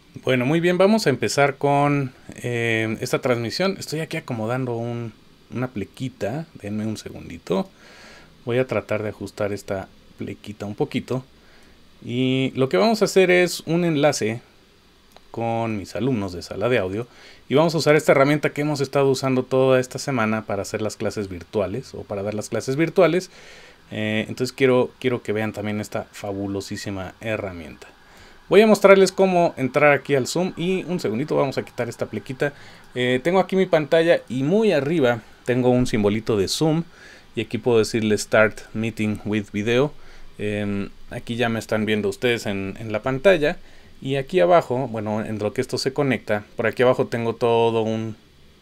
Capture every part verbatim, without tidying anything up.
Bueno, muy bien, vamos a empezar con eh, esta transmisión. Estoy aquí acomodando un, una plequita, denme un segundito. Voy a tratar de ajustar esta plequita un poquito. Y lo que vamos a hacer es un enlace con mis alumnos de sala de audio. Y vamos a usar esta herramienta que hemos estado usando toda esta semana para hacer las clases virtuales o para dar las clases virtuales. Eh, entonces quiero, quiero que vean también esta fabulosísima herramienta. Voy a mostrarles cómo entrar aquí al Zoom y un segundito vamos a quitar esta plequita. Eh, tengo aquí mi pantalla y muy arriba tengo un simbolito de Zoom y aquí puedo decirle Start Meeting with Video. Eh, aquí ya me están viendo ustedes en, en la pantalla y aquí abajo, bueno, en lo que esto se conecta, por aquí abajo tengo todo un...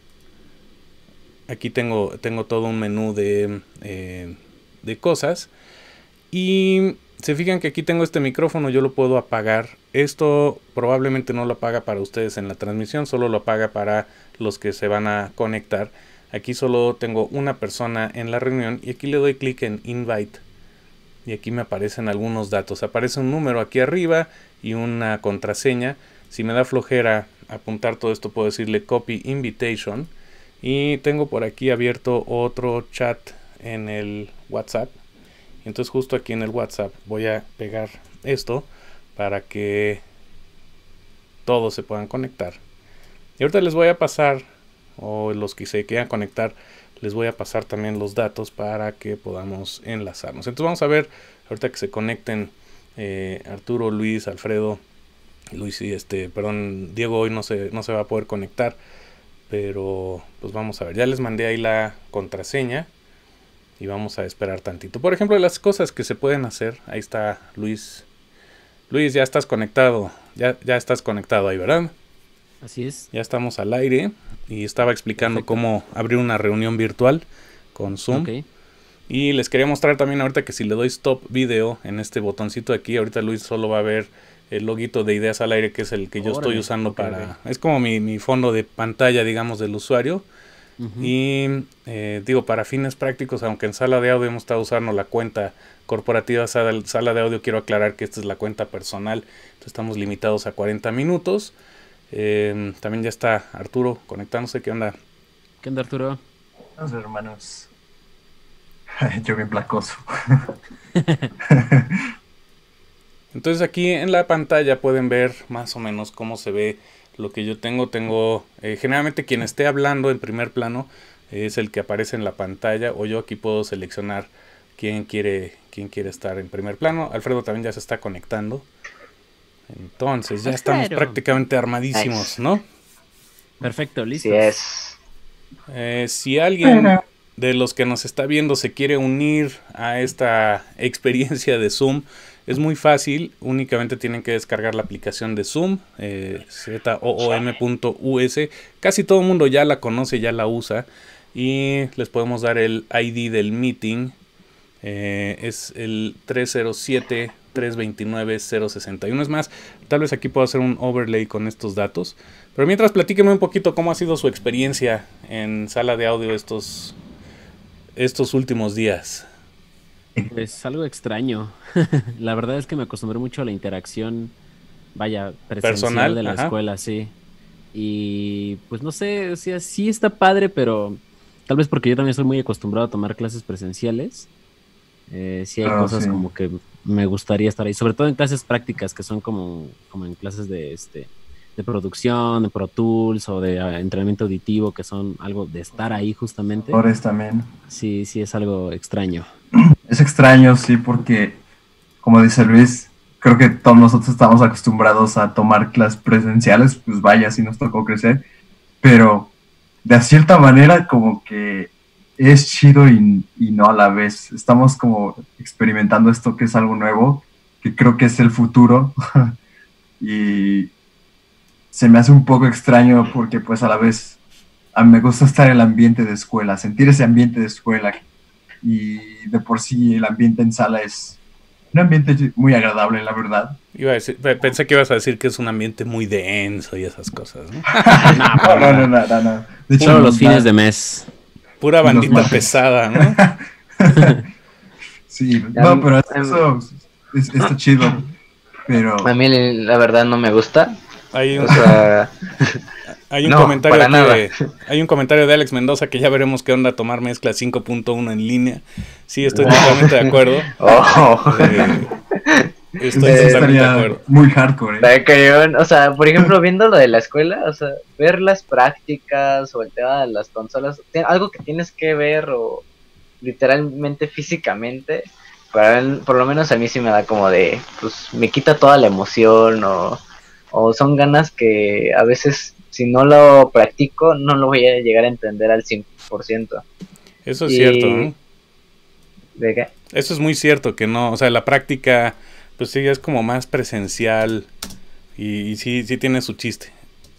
Aquí tengo, tengo todo un menú de, eh, de cosas y... Se fijan que aquí tengo este micrófono, yo lo puedo apagar. Esto probablemente no lo apaga para ustedes en la transmisión, solo lo apaga para los que se van a conectar. Aquí solo tengo una persona en la reunión y aquí le doy clic en Invite. Y aquí me aparecen algunos datos. Aparece un número aquí arriba y una contraseña. Si me da flojera apuntar todo esto, puedo decirle Copy Invitation. Y tengo por aquí abierto otro chat en el WhatsApp. Entonces justo aquí en el WhatsApp voy a pegar esto para que todos se puedan conectar. Y ahorita les voy a pasar, o los que se quieran conectar, les voy a pasar también los datos para que podamos enlazarnos. Entonces vamos a ver, ahorita que se conecten eh, Arturo, Luis, Alfredo, Luis y este, perdón, Diego hoy no se, no se va a poder conectar, pero pues vamos a ver, ya les mandé ahí la contraseña. Y vamos a esperar tantito. Por ejemplo, las cosas que se pueden hacer. Ahí está Luis. Luis, ya estás conectado. Ya, ya estás conectado ahí, ¿verdad? Así es. Ya estamos al aire. Y estaba explicando Perfecto. cómo abrir una reunión virtual con Zoom. Okay. Y les quería mostrar también ahorita que si le doy Stop Video en este botoncito aquí, ahorita Luis solo va a ver el loguito de Ideas al Aire, que es el que yo Órale. estoy usando Okay, para... okay. Es como mi, mi fondo de pantalla, digamos, del usuario. Uh-huh. Y eh, digo, para fines prácticos, aunque en sala de audio hemos estado usando la cuenta corporativa sala, sala de audio, quiero aclarar que esta es la cuenta personal, entonces estamos limitados a cuarenta minutos. Eh, también ya está Arturo conectándose. ¿Qué onda? ¿Qué onda, Arturo? Los hermanos. Yo bien placoso. Entonces aquí en la pantalla pueden ver más o menos cómo se ve lo que yo tengo. Tengo eh, generalmente quien esté hablando en primer plano eh, es el que aparece en la pantalla, o yo aquí puedo seleccionar quién quiere, quién quiere estar en primer plano. Alfredo también ya se está conectando. Entonces ya estamos Claro. prácticamente armadísimos, Nice. ¿no? Perfecto, listo. Sí es. Eh, si alguien de los que nos está viendo se quiere unir a esta experiencia de Zoom, es muy fácil. Únicamente tienen que descargar la aplicación de Zoom, eh, zoom punto u s. Casi todo el mundo ya la conoce, ya la usa. Y les podemos dar el I D del meeting. Eh, es el tres cero siete, tres dos nueve, cero seis uno. Es más, tal vez aquí puedo hacer un overlay con estos datos. Pero mientras, platíquenme un poquito cómo ha sido su experiencia en sala de audio estos, estos últimos días. Pues algo extraño. La verdad es que me acostumbré mucho a la interacción, vaya, presencial Personal, de la ajá. escuela, sí. Y pues no sé, o sea, sí está padre, pero tal vez porque yo también soy muy acostumbrado a tomar clases presenciales. Eh, sí hay Ah, cosas sí. como que me gustaría estar ahí, sobre todo en clases prácticas, que son como, como en clases de este de producción, de Pro Tools o de uh, entrenamiento auditivo, que son algo de estar ahí justamente. Actores también. Sí, sí es algo extraño. Es extraño, sí, porque, como dice Luis, creo que todos nosotros estamos acostumbrados a tomar clases presenciales, pues vaya, sí nos tocó crecer, pero de cierta manera como que es chido y, y no a la vez. Estamos como experimentando esto que es algo nuevo, que creo que es el futuro, y se me hace un poco extraño porque pues a la vez a mí me gusta estar en el ambiente de escuela, sentir ese ambiente de escuela, y de por sí el ambiente en sala es un ambiente muy agradable, la verdad. Iba a decir, pensé que ibas a decir que es un ambiente muy denso y esas cosas, ¿no? no, no, no, no, no, no. De hecho, solo los fines de mes. Pura bandita pesada, ¿no? Sí, no, pero eso es, está chido. Pero a mí la verdad no me gusta. Hay un, O sea, hay un no, comentario para nada. que, hay un comentario de Alex Mendoza que ya veremos qué onda tomar mezcla cinco punto uno en línea. Sí, estoy totalmente de acuerdo. oh, Eh, estoy Eh, totalmente de Estaría acuerdo. muy hardcore, ¿eh? está cañón. O sea, por ejemplo, viendo lo de la escuela, o sea, ver las prácticas o el tema de las consolas, ti- algo que tienes que ver o literalmente físicamente, para el- por lo menos a mí sí me da como de, pues me quita toda la emoción o, o son ganas que a veces si no lo practico no lo voy a llegar a entender al cien por ciento. Eso es Y- cierto, ¿no? ¿De qué? Eso es muy cierto, que no, o sea, la práctica, pues sí, es como más presencial y, y sí, sí tiene su chiste.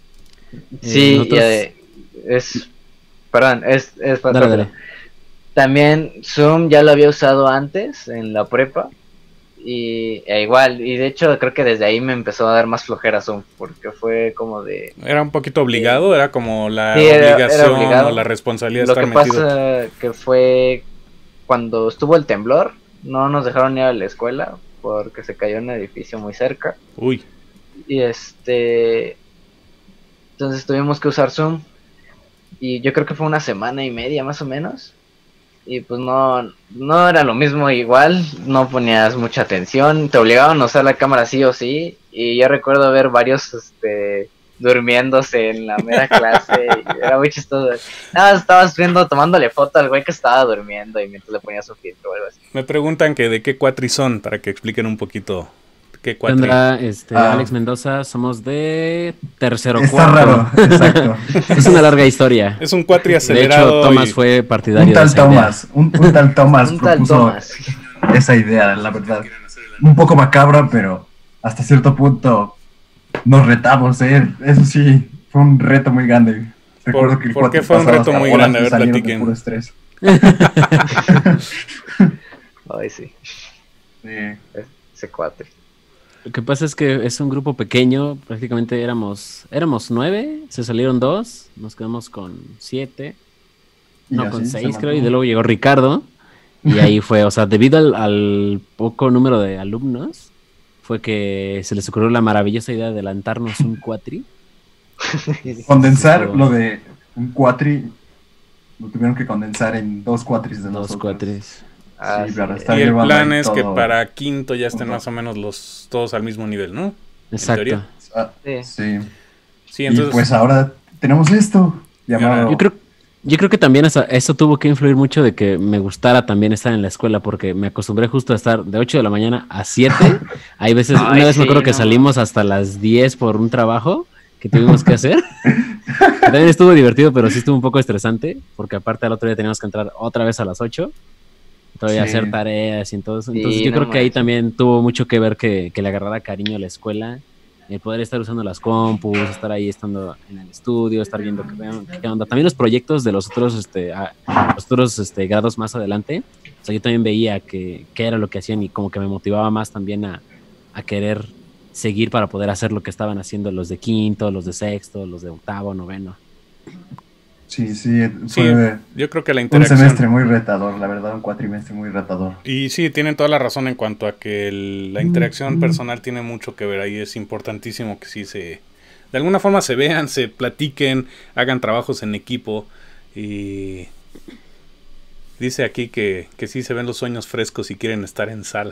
Sí, nosotros- y, eh, es, perdón, es, es Dale, dale. También Zoom ya lo había usado antes en la prepa y e igual, y de hecho creo que desde ahí me empezó a dar más flojera Zoom porque fue como de Era un poquito obligado, era como la Sí, era- era obligación obligado. o la responsabilidad de lo estar que metido. pasa que fue cuando estuvo el temblor, no nos dejaron ir a la escuela porque se cayó un edificio muy cerca Uy, y este entonces tuvimos que usar Zoom y yo creo que fue una semana y media más o menos. Y pues no, no era lo mismo igual, no ponías mucha atención, te obligaban a usar la cámara sí o sí, y yo recuerdo ver varios este, durmiéndose en la mera clase, y era muy chistoso. Nada, más estabas viendo, tomándole foto al güey que estaba durmiendo y mientras le ponías un filtro o algo así. me preguntan que de qué cuatri son, para que expliquen un poquito qué ¿Qué cuatri. onda? Este, Ah. Alex Mendoza, somos de tercero Está cuarto. raro, exacto. Es una larga historia. Es un cuatri De acelerado. hecho, Thomas y- fue partidario Un de tal esa idea. Thomas, un, un tal Thomas Un tal propuso Thomas. esa idea, la verdad. Un poco macabra, pero hasta cierto punto nos retamos, ¿eh? Eso sí, fue un reto muy grande. Recuerdo ¿Por- que el por qué cuatro fue un pasaba reto hasta muy bolas grande? A que ver, salieron de platiquen. puro estrés. Ay, sí, Sí. ese cuate. Lo que pasa es que es un grupo pequeño, prácticamente éramos, éramos nueve, se salieron dos, nos quedamos con siete, Y no, así con se seis creo, mantuvo. y de luego llegó Ricardo, y ahí fue, o sea, debido al, al poco número de alumnos, fue que se les ocurrió la maravillosa idea de adelantarnos un cuatri. Condensar Estuvo- lo de un cuatri, lo tuvieron que condensar en dos cuatris de Dos nosotros. cuatris. Ah, Sí, sí. para estar Y el llevando plan ahí es que todo. para quinto ya estén Todo. más o menos los todos al mismo nivel, ¿no? Exacto. teoría. Ah, Sí. sí. Sí, Y entonces pues ahora tenemos esto llamado. Yo creo, yo creo que también eso, eso tuvo que influir mucho de que me gustara también estar en la escuela, porque me acostumbré justo a estar de ocho de la mañana a siete. Hay veces, Ay, una vez me sí, acuerdo que no. salimos hasta las diez por un trabajo que tuvimos que hacer. Que también estuvo divertido, pero sí estuvo un poco estresante, porque aparte al otro día teníamos que entrar otra vez a las ocho. Todavía Sí. hacer tareas y todo eso. Sí, Entonces yo no creo que ahí manches. también tuvo mucho que ver que, que le agarrara cariño a la escuela. El poder estar usando las compus, estar ahí estando en el estudio, estar viendo qué, qué onda. También los proyectos de los otros, este, a- los otros este, grados más adelante. O sea, yo también veía que, qué era lo que hacían y como que me motivaba más también a, a querer seguir para poder hacer lo que estaban haciendo los de quinto, los de sexto, los de octavo, noveno. Sí, sí, sí, fue yo creo que la un interacción. semestre muy retador, la verdad, un cuatrimestre muy retador. Y sí, tienen toda la razón en cuanto a que el- la interacción personal tiene mucho que ver ahí. Es importantísimo que sí se, de alguna forma se vean, se platiquen, hagan trabajos en equipo. Y dice aquí que, que sí se ven los sueños frescos y quieren estar en sala.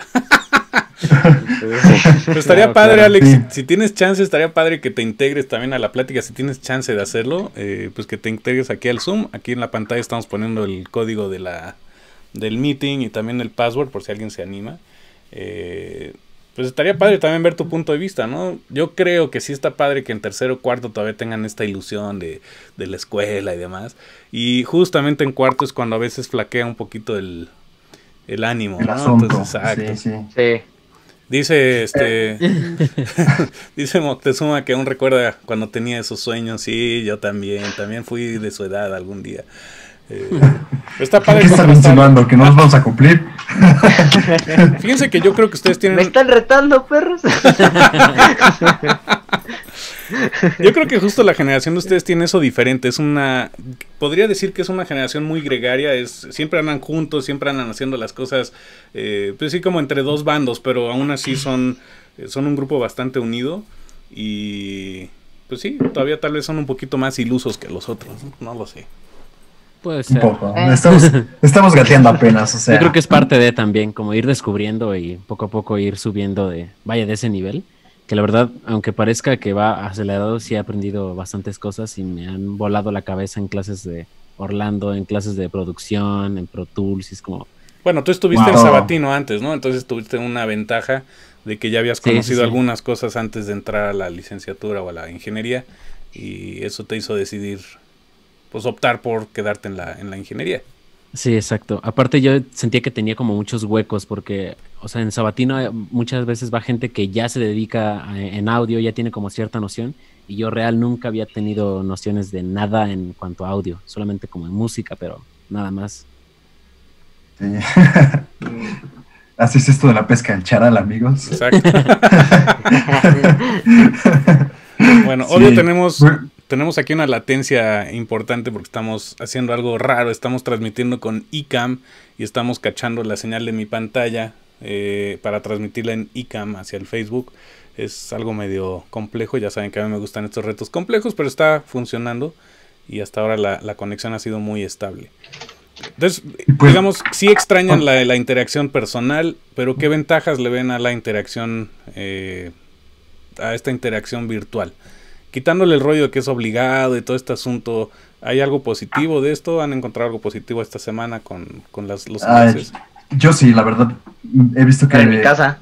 Pero estaría Claro, padre, claro. Alex, Sí. si, si tienes chance, estaría padre que te integres también a la plática, si tienes chance de hacerlo, eh, pues que te integres aquí al Zoom. Aquí en la pantalla estamos poniendo el código de la del meeting y también el password por si alguien se anima. Eh, pues estaría padre también ver tu punto de vista, ¿no? Yo creo que sí está padre que en tercero o cuarto todavía tengan esta ilusión de, de la escuela y demás. Y justamente en cuarto es cuando a veces flaquea un poquito el, el ánimo, El ¿no? asunto. Entonces, exacto. Sí, sí. Sí. Dice este dice Moctezuma que aún recuerda cuando tenía esos sueños. Sí, yo también, también fui de su edad algún día. Eh, está padre ¿Qué están contrastarlo. insinuando? ¿Que no los vamos a cumplir? Fíjense que yo creo que ustedes Me tienen, están retando, perros. yo creo que justo la generación de ustedes tiene eso diferente. Es una, podría decir que es una generación muy gregaria. Es siempre andan juntos, siempre andan haciendo las cosas, eh, pues sí como entre dos bandos, pero aún así son, son un grupo bastante unido. y pues sí, todavía tal vez son un poquito más ilusos que los otros, no, no lo sé. Puede Un ser. poco. Estamos, estamos gateando apenas, o sea. Yo creo que es parte de también, como ir descubriendo y poco a poco ir subiendo de, vaya, de ese nivel. Que la verdad, aunque parezca que va acelerado, sí he aprendido bastantes cosas y me han volado la cabeza en clases de Orlando, en clases de producción, en Pro Tools, y es como... Bueno, tú estuviste Wow. en Sabatino antes, ¿no? Entonces tuviste una ventaja de que ya habías Sí, conocido sí, sí. algunas cosas antes de entrar a la licenciatura o a la ingeniería, y eso te hizo decidir, pues optar por quedarte en la, en la ingeniería. Sí, exacto. Aparte yo sentía que tenía como muchos huecos porque, o sea, en Sabatino eh, muchas veces va gente que ya se dedica a- en audio, ya tiene como cierta noción, y yo real nunca había tenido nociones de nada en cuanto a audio, solamente como en música, pero nada más. Sí. Así es esto de la pesca del charal, amigos. Exacto. Bueno, Sí. obvio tenemos, Bueno, tenemos aquí una latencia importante porque estamos haciendo algo raro, estamos transmitiendo con iCam y estamos cachando la señal de mi pantalla eh, para transmitirla en iCam hacia el Facebook. Es algo medio complejo, ya saben que a mí me gustan estos retos complejos, pero está funcionando y hasta ahora la, la conexión ha sido muy estable. Entonces, pues- digamos, sí extrañan la, la interacción personal, pero ¿qué ventajas le ven a la interacción, eh, a esta interacción virtual? Quitándole el rollo de que es obligado y todo este asunto, ¿hay algo positivo de esto? ¿Han encontrado algo positivo esta semana con, con las, los Ay, enlaces? yo sí, la verdad, he visto que... En mi casa.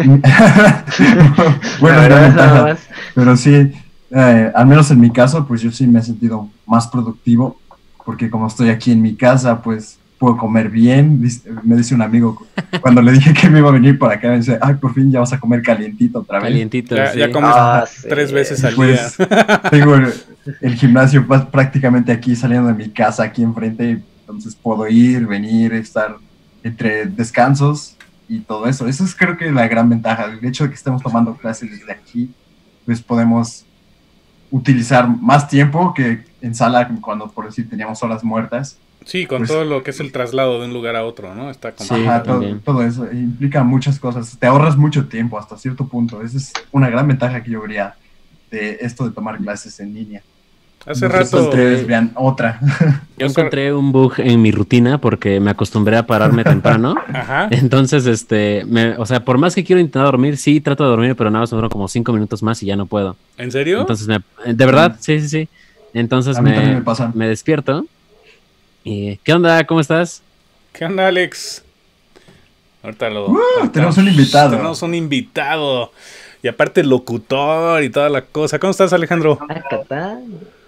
Bueno, La es la verdad, ventaja. nada más. Pero sí, eh, al menos en mi caso, pues yo sí me he sentido más productivo, porque como estoy aquí en mi casa, pues puedo comer bien. Dice- Me dice un amigo, cuando le dije que me iba a venir para acá, me dice, ay, por fin ya vas a comer calientito otra vez. Calientito, Ya, sí. ya comes Ah, sí. tres veces al Pues día. tengo el, el gimnasio pa- prácticamente aquí, saliendo de mi casa, aquí enfrente, entonces puedo ir, venir, estar entre descansos y todo eso. Eso es creo que la gran ventaja. El hecho de que estemos tomando clases desde aquí, pues podemos utilizar más tiempo que en sala cuando, por decir, teníamos horas muertas. Sí, con Pues- todo lo que es el traslado de un lugar a otro, ¿no? Está Sí, complicado. Ajá, todo, también. todo eso implica muchas cosas. Te ahorras mucho tiempo hasta cierto punto. Esa es una gran ventaja que yo vería de esto de tomar clases en línea. Hace No sé si rato... ustedes vean otra. Yo encontré un bug en mi rutina porque me acostumbré a pararme temprano. Ajá. Entonces, este, me, o sea, por más que quiero intentar dormir, sí trato de dormir, pero nada más me duro como cinco minutos más y ya no puedo. ¿En serio? Entonces, me, de verdad, sí, sí, sí. Entonces A mí también me, me pasa. me despierto. Y, ¿qué onda? ¿Cómo estás? ¿Qué onda, Alex? Ahorita lo... Uh, ahorita- tenemos un invitado. Tenemos un invitado. Y aparte locutor y toda la cosa. ¿Cómo estás, Alejandro? Ah, Catán.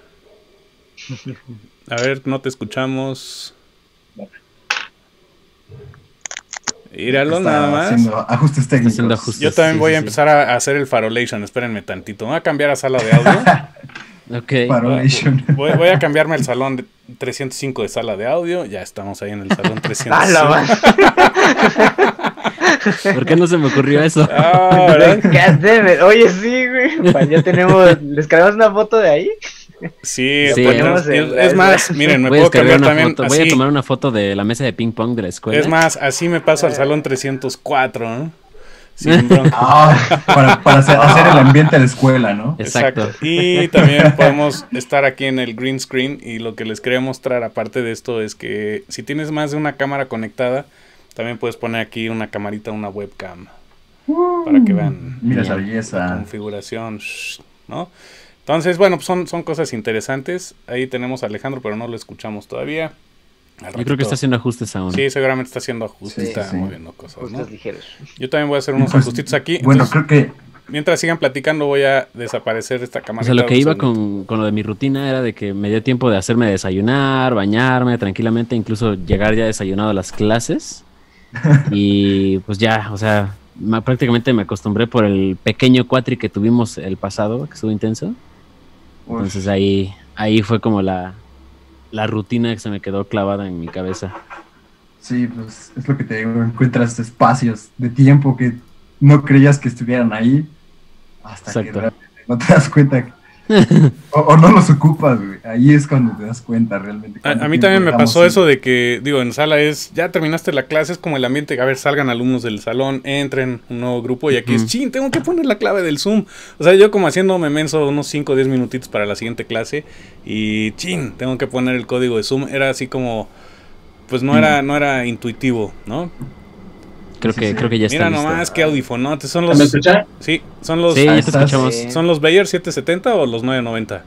A ver, no te escuchamos. Íralo Está nada más. haciendo ajustes técnicos. haciendo ajustes. Yo también Sí, voy sí, a sí. empezar a hacer el farolation. Espérenme tantito. Voy a cambiar a sala de audio. Ok. Farolation. Voy, voy a cambiarme el salón de trescientos cinco de sala de audio. Ya estamos ahí en el salón trescientos ¡Ah, cinco. la madre! ¿Por qué no se me ocurrió eso? Ah, ¿verdad? God damn it. Oye, sí, güey. Pa- Ya tenemos. ¿Les cargamos una foto de ahí? Sí, Sí. ponemos- Ponemos el- es más, miren, me Voy a puedo descargar cambiar una también foto. Voy a así. tomar una foto de la mesa de ping pong de la escuela. Es más, así me paso al salón trescientos cuatro, ¿no? Sin bronca. Ah, para para hacer, hacer el ambiente de escuela, ¿no? Exacto. Y también podemos estar aquí en el green screen. Y lo que les quería mostrar, aparte de esto, es que si tienes más de una cámara conectada, también puedes poner aquí una camarita, una webcam, para que vean Mira esa Bien. la belleza. configuración, shh, ¿no? Entonces, bueno, pues son, son cosas interesantes. Ahí tenemos a Alejandro, pero no lo escuchamos todavía. Al Yo creo que ratito- está haciendo ajustes aún. Sí, seguramente está haciendo ajustes, Sí, está sí. moviendo cosas, ¿no? Justos ligeros. Yo también voy a hacer unos Pues, ajustitos aquí. Bueno, Entonces, creo que mientras sigan platicando, voy a desaparecer esta O cámara. sea, lo que iba con, con lo de mi rutina era de que me dio tiempo de hacerme desayunar, bañarme tranquilamente, incluso llegar ya desayunado a las clases. Y pues ya, o sea, ma- prácticamente me acostumbré por el pequeño cuatri que tuvimos el pasado, que estuvo intenso. Entonces ahí, ahí fue como la, la rutina que se me quedó clavada en mi cabeza. sí, pues es lo que te digo, encuentras espacios de tiempo que no creías que estuvieran ahí hasta que Exacto. realmente no te das cuenta o, o no los ocupas, güey. Ahí es cuando te das cuenta realmente. A, a mí también me pasó eso de que, digo, en sala es, ya terminaste la clase, es como el ambiente, a ver, salgan alumnos del salón, entren un nuevo grupo y aquí uh-huh. es, chin, tengo que poner la clave del Zoom. O sea, yo como haciéndome menso unos cinco o diez minutitos para la siguiente clase y, chin, tengo que poner el código de Zoom. Era así como, pues no era, no era intuitivo, ¿no? Creo que, sí, sí. creo que ya está. Mira listo. nomás qué audifonotes. Son los. ¿Me escuchan? Sí, son los. Sí, ya te escuchamos. ¿Son los Beyer setecientos setenta o los novecientos noventa?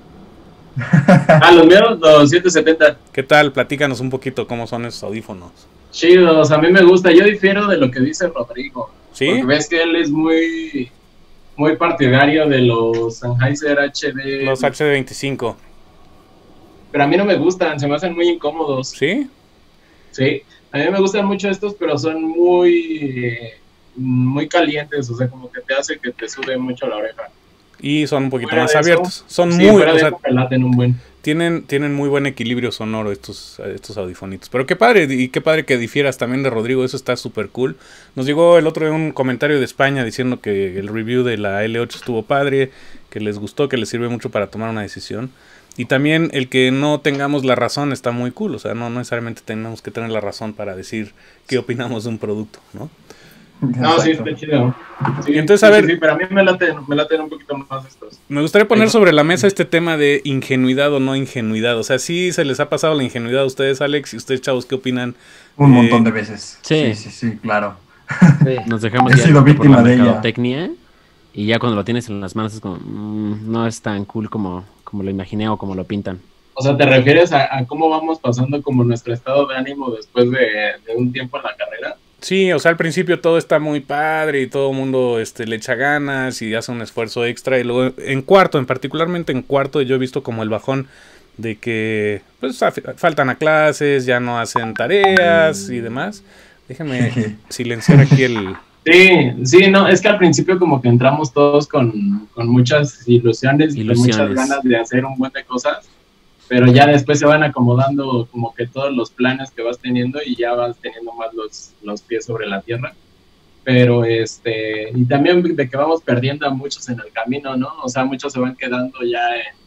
Ah, los míos, los setecientos setenta. ¿Qué tal? Platícanos un poquito cómo son esos audífonos. Chidos, a mí me gusta. Yo difiero de lo que dice Rodrigo. ¿Sí? Porque ves que él es muy. Muy partidario de los Sennheiser H D. Los H D veinticinco. Pero a mí no me gustan, se me hacen muy incómodos. ¿Sí? Sí. A mí me gustan mucho estos, pero son muy, muy calientes, o sea, como que te hace que te sube mucho la oreja. Y son un poquito fuera más eso, abiertos. Son sí, muy, o sea, laten un buen. Tienen, tienen muy buen equilibrio sonoro estos, estos audifonitos. Pero qué padre, y qué padre que difieras también de Rodrigo, eso está súper cool. Nos llegó el otro día un comentario de España diciendo que el review de la L ocho estuvo padre, que les gustó, que les sirve mucho para tomar una decisión. Y también el que no tengamos la razón está muy cool, o sea, no, no necesariamente tenemos que tener la razón para decir qué opinamos de un producto, ¿no? No, sí, está chido. Sí, y entonces, sí, a ver, sí, sí, pero a mí me laten, me laten un poquito más estos. Me gustaría poner sobre la mesa este tema de ingenuidad o no ingenuidad, o sea, sí se les ha pasado la ingenuidad a ustedes, Alex, y ustedes, chavos, ¿qué opinan? Un eh, montón de veces. Sí, sí, sí, sí claro. Sí. Nos dejamos He ya sido por víctima la de ella. mercadotecnia y ya cuando lo tienes en las manos es como, mmm, no es tan cool como, como lo imaginé o como lo pintan. O sea, ¿te refieres a, a cómo vamos pasando como nuestro estado de ánimo después de, de un tiempo en la carrera? Sí, o sea, al principio todo está muy padre y todo el mundo este, le echa ganas y hace un esfuerzo extra. Y luego en cuarto, en particularmente en cuarto, yo he visto como el bajón de que pues faltan a clases, ya no hacen tareas y demás. Déjenme silenciar aquí el... Sí, sí, no, es que al principio como que entramos todos con, con muchas ilusiones, ilusiones y muchas ganas de hacer un buen de cosas. Pero ya después se van acomodando como que todos los planes que vas teniendo y ya vas teniendo más los, los pies sobre la tierra. Pero este, y también de que vamos perdiendo a muchos en el camino, ¿no? O sea, muchos se van quedando ya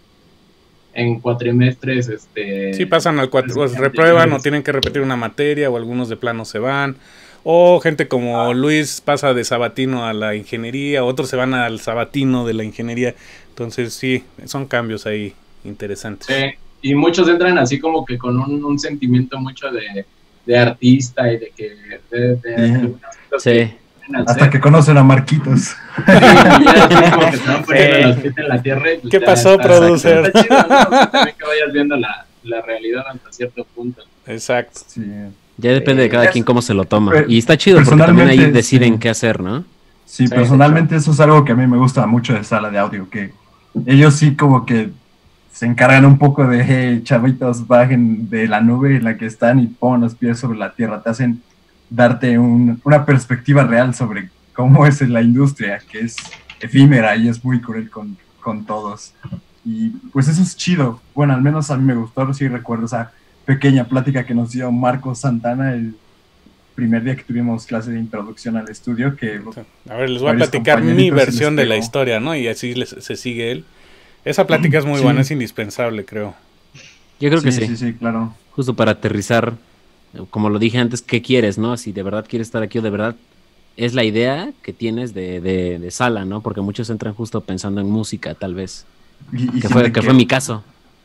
en, en cuatrimestres, este... Sí, pasan al cuatro, pues, reprueban o tienen que repetir una materia o algunos de plano se van. O gente como ah. Luis pasa de sabatino a la ingeniería, otros se van al sabatino de la ingeniería. Entonces sí, son cambios ahí interesantes. Sí. Y muchos entran así como que con un, un sentimiento mucho de, de artista y de que... De, de, sí. Que hasta ser. Que conocen a Marquitos. Sí, y ya así como que se van poniendo sí. los pies en la tierra. Y pues ¿qué pasó, producer? Está chido, ¿no? También que vayas viendo la, la realidad hasta cierto punto. Exacto. Sí. Ya depende de cada es, quien cómo se lo toma. Y está chido porque también ahí deciden sí. qué hacer, ¿no? Sí, sí personalmente eso es algo que a mí me gusta mucho de sala de audio, que ellos sí como que se encargan un poco de, hey, chavitos, bajen de la nube en la que están y pongan los pies sobre la tierra. Te hacen darte un, una perspectiva real sobre cómo es la industria, que es efímera y es muy cruel con, con todos. Y pues eso es chido. Bueno, al menos a mí me gustó, sí recuerdo esa pequeña plática que nos dio Marcos Santana el primer día que tuvimos clase de introducción al estudio. Que a ver, les voy a platicar mi versión de la historia, ¿no? Y así les, se sigue él. Esa plática es muy sí. buena, es indispensable, creo. Yo creo que sí. sí. Sí, sí, claro. Justo para aterrizar, como lo dije antes, ¿qué quieres, no? Si de verdad quieres estar aquí o de verdad es la idea que tienes de, de, de sala, ¿no? Porque muchos entran justo pensando en música, tal vez. Y, y que, fue, que, que fue mi caso.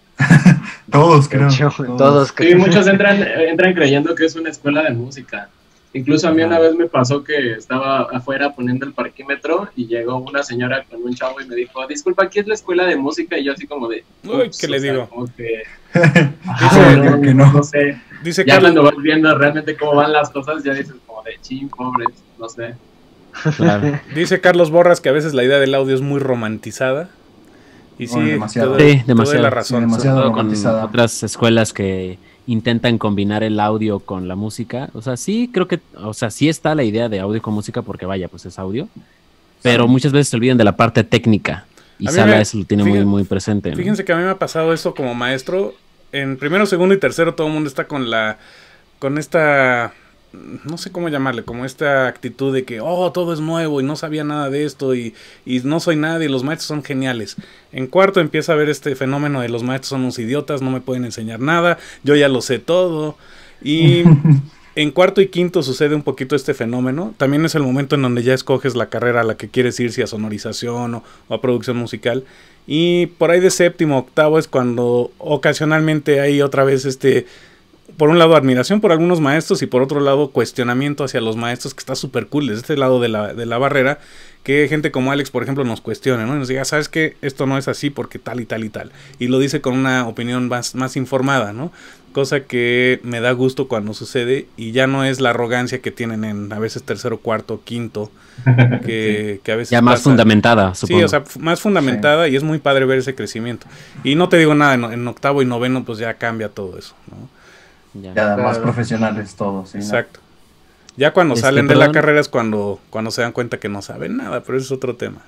Todos, creo. Todos, todos creo. Sí, muchos entran, entran creyendo que es una escuela de música. Incluso a mí una vez me pasó que estaba afuera poniendo el parquímetro y llegó una señora con un chavo y me dijo, disculpa, aquí es la escuela de música, y yo así como de... Uy, ¿qué le sea, digo? Como que... Ajá, no, no, que no. no sé. Dice ya Carlos... cuando vas viendo realmente cómo van las cosas, ya dices como de ching, pobres, no sé. Claro. Dice Carlos Borras que a veces la idea del audio es muy romantizada. Y sí, bueno, demasiado. Te doy, sí, demasiado. te doy la razón. Sí, demasiado con romantizada. Otras escuelas que intentan combinar el audio con la música. O sea, sí, creo que, o sea, sí está la idea de audio con música porque vaya, pues es audio. Pero sí. muchas veces se olvidan de la parte técnica. Y Sala me, eso lo tiene fíjense, muy, muy presente, ¿no? Fíjense que a mí me ha pasado eso como maestro. En primero, segundo y tercero todo el mundo está con la... Con esta... no sé cómo llamarle, como esta actitud de que, oh, todo es nuevo y no sabía nada de esto y, y no soy nadie, los maestros son geniales. En cuarto empieza a ver este fenómeno de los maestros son unos idiotas, no me pueden enseñar nada, yo ya lo sé todo. Y en cuarto y quinto sucede un poquito este fenómeno. También es el momento en donde ya escoges la carrera a la que quieres ir, si a sonorización o, o a producción musical. Y por ahí de séptimo, octavo es cuando ocasionalmente hay otra vez este, por un lado admiración por algunos maestros y por otro lado cuestionamiento hacia los maestros, que está súper cool, desde este lado de la, de la barrera, que gente como Alex, por ejemplo, nos cuestione, ¿no? Y nos diga, ¿sabes qué? Esto no es así porque tal y tal y tal. Y lo dice con una opinión más, más informada, ¿no? Cosa que me da gusto cuando sucede y ya no es la arrogancia que tienen en a veces tercero, cuarto, quinto, que, sí. que a veces ya más pasa. Fundamentada, supongo. Sí, o sea, más fundamentada sí. Y es muy padre ver ese crecimiento. Y no te digo nada, en, en octavo y noveno pues ya cambia todo eso, ¿no? Ya, ya más profesionales todos. ¿Sí, exacto. ¿No? Ya cuando este, salen perdón. de la carrera es cuando, cuando se dan cuenta que no saben nada, pero eso es otro tema.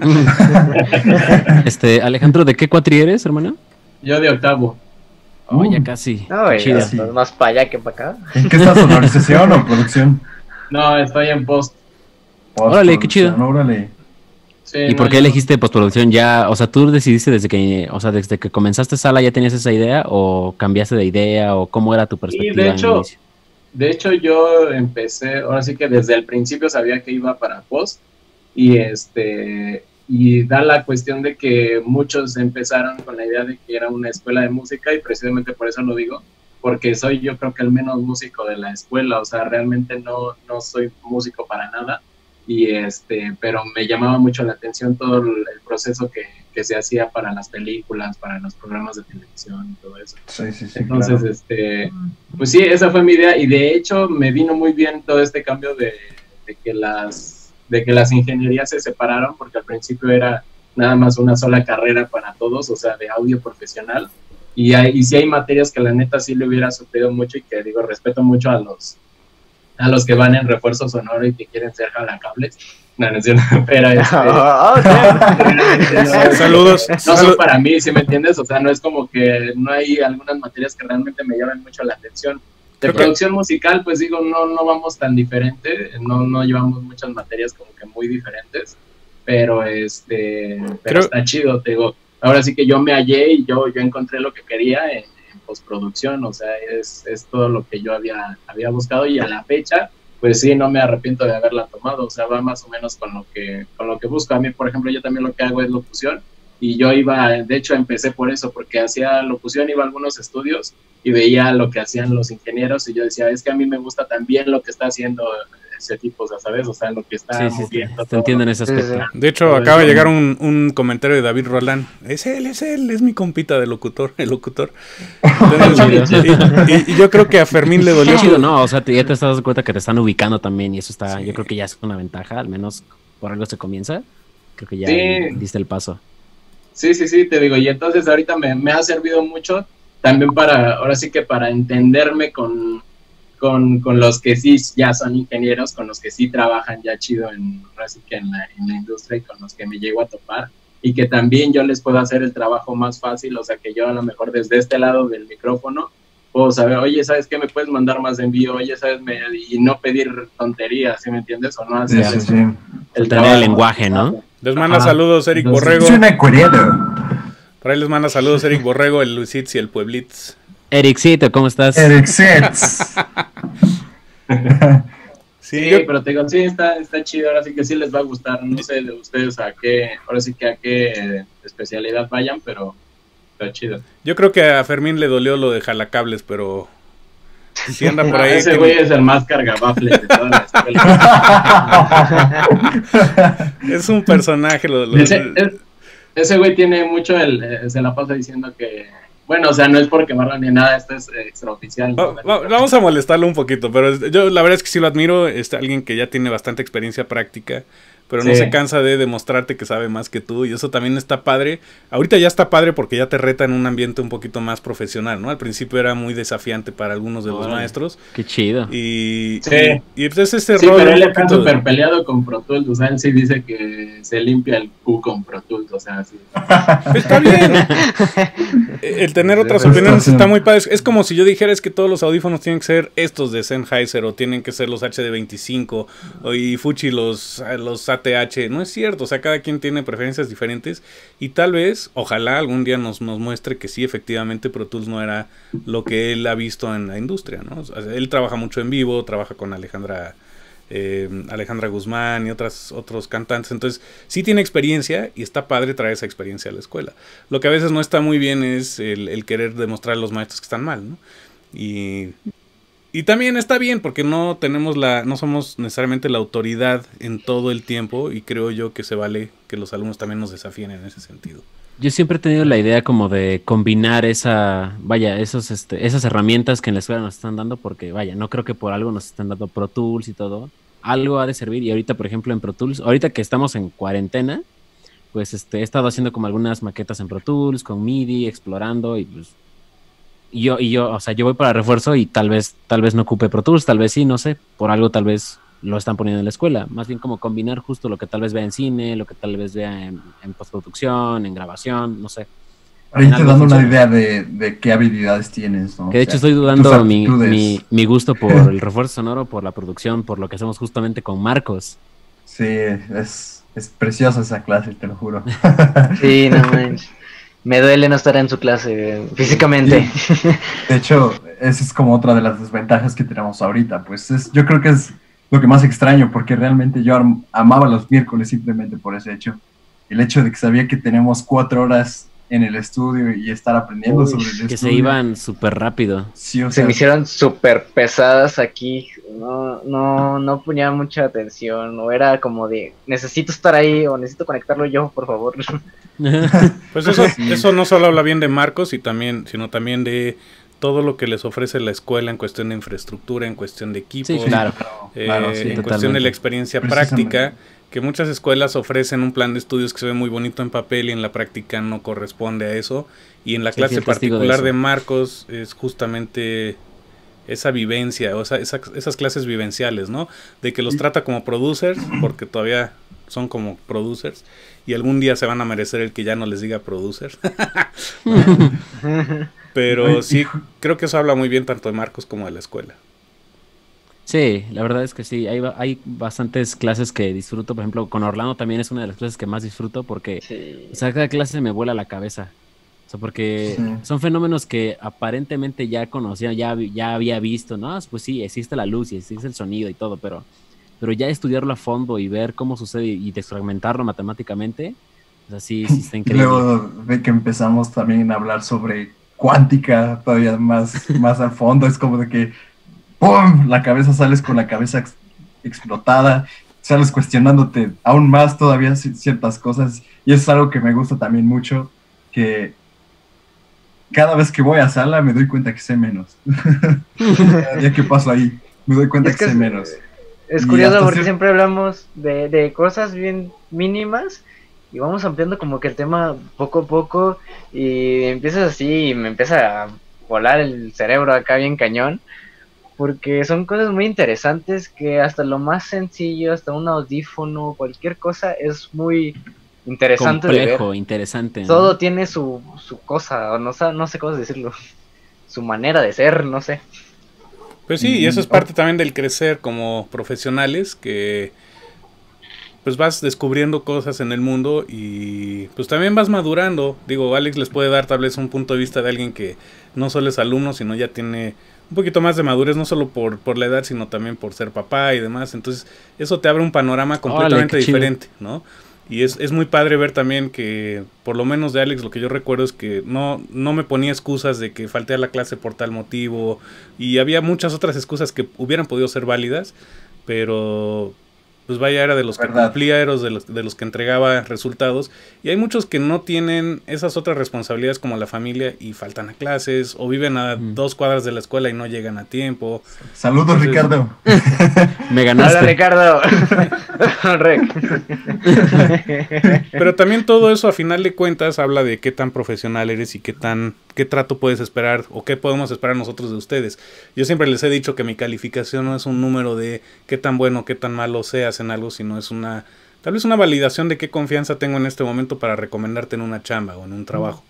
este, Alejandro, ¿de qué cuatri eres, hermano? Yo de octavo. Oh, uh, ya casi. No, ya, sí. Más para allá que para acá. ¿En qué estás, sonorización o producción? No, estoy en post. post órale, qué chido. Órale. Sí, ¿Y no, por qué no. elegiste postproducción? Ya, o sea, tú decidiste desde que, o sea, desde que comenzaste Sala ya tenías esa idea o cambiaste de idea o cómo era tu perspectiva? Sí, de hecho, de hecho yo empecé, ahora sí que desde el principio sabía que iba para post y este y da la cuestión de que muchos empezaron con la idea de que era una escuela de música y precisamente por eso lo digo, porque soy yo creo que el menos músico de la escuela, o sea, realmente no, no soy músico para nada. Y este, pero me llamaba mucho la atención todo el, el proceso que, que se hacía para las películas, para los programas de televisión y todo eso. Sí, sí, sí, Entonces, claro. este, pues sí, esa fue mi idea y de hecho me vino muy bien todo este cambio de, de que las, de que las ingenierías se separaron, porque al principio era nada más una sola carrera para todos, o sea, de audio profesional. Y, hay, y sí hay materias que la neta sí le hubiera sufrido mucho y que digo, respeto mucho a los a los que van en refuerzo sonoro y que quieren ser jalacables. No, no es cierto, pero este, oh, okay. Saludos. No son para mí, ¿sí me entiendes? O sea, no es como que no hay algunas materias que realmente me llamen mucho la atención. De okay. producción musical, pues digo, no, no vamos tan diferente, no, no llevamos muchas materias como que muy diferentes, pero este, pero Creo... está chido, te digo. Ahora sí que yo me hallé y yo, yo encontré lo que quería en postproducción, o sea, es, es todo lo que yo había, había buscado y a la fecha, pues sí, no me arrepiento de haberla tomado, o sea, va más o menos con lo que, con lo que busco. A mí, por ejemplo, yo también lo que hago es locución y yo iba, de hecho empecé por eso, porque hacía locución, iba a algunos estudios y veía lo que hacían los ingenieros y yo decía, es que a mí me gusta también lo que está haciendo ese tipo, o sea, ¿sabes? O sea, lo que está sí, moviendo. Sí, te entienden ese aspecto. De hecho, todo acaba de llegar un, un comentario de David Roland. Es él, es él, es mi compita de locutor, el locutor. Entonces, y, y, y yo creo que a Fermín le dolió. Chido, no, o sea, te, ya te estás dando cuenta que te están ubicando también y eso está, sí. Yo creo que ya es una ventaja, al menos por algo se comienza. Creo que ya sí. Diste el paso. Sí, sí, sí, te digo, y entonces ahorita me, me ha servido mucho también para, ahora sí que para entenderme con... Con, con los que sí ya son ingenieros, con los que sí trabajan ya chido en, así que en, la, en la industria y con los que me llego a topar y que también yo les puedo hacer el trabajo más fácil, o sea que yo a lo mejor desde este lado del micrófono puedo saber, oye, ¿sabes qué? Me puedes mandar más envío, oye, ¿sabes? Me, y no pedir tonterías, ¿sí me entiendes? O no hacer sí, sí, sí. el, el lenguaje, ¿no? Les manda Ajá. saludos Eric Entonces, Borrego. Suena coreano. Por ahí les manda saludos Eric Borrego, el Luisitz y el Pueblitz. Ericito, ¿cómo estás? Ericitz. Sí, sí yo... pero te digo, sí, está, está chido, ahora sí que sí les va a gustar, no sé de ustedes a qué, ahora sí que a qué especialidad vayan, pero está chido. Yo creo que a Fermín le dolió lo de jalacables, pero si anda por ahí... Ese que... güey es el más cargabafle de toda la escuela. Es un personaje. Lo, lo... Ese, es, ese güey tiene mucho, el, eh, se la pasa diciendo que... Bueno, o sea, no es porque quemarlo ni nada, esto es extraoficial. Va, va, vamos a molestarlo un poquito, pero yo la verdad es que sí lo admiro, es alguien que ya tiene bastante experiencia práctica, pero sí. No se cansa de demostrarte que sabe más que tú, y eso también está padre. Ahorita ya está padre porque ya te reta en un ambiente un poquito más profesional, ¿no? Al principio era muy desafiante para algunos de los oh, maestros. Qué chido. Y, sí. y, y pues es ese sí, rol. Pero él está súper de... peleado con Pro Tools, o sea, él sí dice que se limpia el Q con Pro Tools, o sea, sí. Está bien. el tener otras Pero opiniones está está bien. muy padre. Es como si yo dijera es que todos los audífonos tienen que ser estos de Sennheiser o tienen que ser los H D veinticinco o, y Fuji los, los A T H. No es cierto, o sea, cada quien tiene preferencias diferentes y tal vez, ojalá algún día nos, nos muestre que sí, efectivamente Pro Tools no era lo que él ha visto en la industria, ¿no? O sea, él trabaja mucho en vivo, trabaja con Alejandra... Eh, Alejandra Guzmán y otras, otros cantantes, entonces sí tiene experiencia y está padre traer esa experiencia a la escuela. Lo que a veces no está muy bien es el, el querer demostrar a los maestros que están mal, ¿no? Y, y también está bien porque no tenemos la, no somos necesariamente la autoridad en todo el tiempo y creo yo que se vale que los alumnos también nos desafíen en ese sentido. Yo siempre he tenido la idea como de combinar esa, vaya, esos, este, esas herramientas que en la escuela nos están dando, porque vaya, no creo que por algo nos están dando Pro Tools y todo, algo ha de servir. Y ahorita, por ejemplo, en Pro Tools, ahorita que estamos en cuarentena, pues este, he estado haciendo como algunas maquetas en Pro Tools, con MIDI, explorando, y pues, y yo, y yo, o sea, yo voy para refuerzo y tal vez, tal vez no ocupe Pro Tools, tal vez sí, no sé, por algo tal vez lo están poniendo en la escuela, más bien como combinar justo lo que tal vez vea en cine, lo que tal vez vea en, en postproducción, en grabación, no sé. Ahí En te algo dando una funciona. idea de, de qué habilidades tienes, ¿no? Que de O hecho sea, estoy tus dudando mi, aptitudes. mi, mi gusto por el refuerzo sonoro, por la producción, por lo que hacemos justamente con Marcos. Sí, es, es preciosa esa clase, te lo juro. Sí, no manches. Me duele no estar en su clase físicamente. Sí. De hecho, esa es como otra de las desventajas que tenemos ahorita. Pues es, yo creo que es lo que más extraño, porque realmente yo am- amaba los miércoles simplemente por ese hecho. El hecho de que sabía que tenemos cuatro horas en el estudio y estar aprendiendo Uy, sobre el Que estudio. se iban súper rápido. Sí, o Se sea, me hicieron súper pesadas aquí. No, no, no ponía mucha atención. O era como de, necesito estar ahí o necesito conectarlo yo, por favor. Pues eso, Sí. eso no solo habla bien de Marcos y también, sino también de todo lo que les ofrece la escuela en cuestión de infraestructura, en cuestión de equipos, Sí, claro. eh, claro, sí, en cuestión totalmente. de la experiencia Precisamente. práctica, que muchas escuelas ofrecen un plan de estudios que se ve muy bonito en papel y en la práctica no corresponde a eso. Y en la Sí, clase fui testigo de particular eso. de, Marcos es justamente esa vivencia, o sea, esa- esas clases vivenciales, ¿no? De que los trata como producers, porque todavía son como producers, y algún día se van a merecer el que ya no les diga producers. Pero Ay, sí, hijo. creo que eso habla muy bien tanto de Marcos como de la escuela. Sí, la verdad es que sí, hay, ba- hay bastantes clases que disfruto, por ejemplo, con Orlando también es una de las clases que más disfruto porque, Sí. o sea, cada clase me vuela la cabeza, o sea, porque Sí. son fenómenos que aparentemente ya conocía, ya, vi- ya había visto, ¿no? Pues sí, existe la luz y existe el sonido y todo, pero, pero ya estudiarlo a fondo y ver cómo sucede y desfragmentarlo matemáticamente, o sea, sí, sí está Y increíble. luego de que empezamos también a hablar sobre cuántica todavía más, más al fondo, es como de que ¡pum! La cabeza sales con la cabeza ex- explotada, sales cuestionándote aún más todavía ci- ciertas cosas, y es algo que me gusta también mucho, que cada vez que voy a sala me doy cuenta que sé menos. Cada día que paso ahí me doy cuenta Es que que sé es- menos. Es Y curioso hasta porque cier- siempre hablamos de, de cosas bien mínimas y vamos ampliando como que el tema poco a poco y empiezas así y me empieza a volar el cerebro acá bien cañón porque son cosas muy interesantes que hasta lo más sencillo, hasta un audífono, cualquier cosa es muy interesante de ver. Complejo, interesante, ¿no? Todo tiene su, su cosa, o no, sa- no sé cómo decirlo, su manera de ser, no sé. Pues sí, y eso es Mm, parte también del crecer como profesionales, que pues vas descubriendo cosas en el mundo y pues también vas madurando. Digo, Alex les puede dar tal vez un punto de vista de alguien que no solo es alumno, sino ya tiene un poquito más de madurez, no solo por, por la edad, sino también por ser papá y demás. Entonces, eso te abre un panorama completamente qué chido. diferente, ¿no? Y es, es muy padre ver también que, por lo menos de Alex, lo que yo recuerdo es que no, no me ponía excusas de que falté a la clase por tal motivo. Y había muchas otras excusas que hubieran podido ser válidas, pero pues vaya, era de los que Verdad. cumplía, era de los, de los que entregaba resultados. Y hay muchos que no tienen esas otras responsabilidades como la familia y faltan a clases, o viven a Mm. dos cuadras de la escuela y no llegan a tiempo. Saludos, Entonces- Ricardo. Me Hola ganaste. Ricardo. Rec. Pero también todo eso, a final de cuentas, habla de qué tan profesional eres y qué tan qué trato puedes esperar o qué podemos esperar nosotros de ustedes. Yo siempre les he dicho que mi calificación no es un número de qué tan bueno, qué tan malo seas en algo, sino es una tal vez una validación de qué confianza tengo en este momento para recomendarte en una chamba o en un trabajo.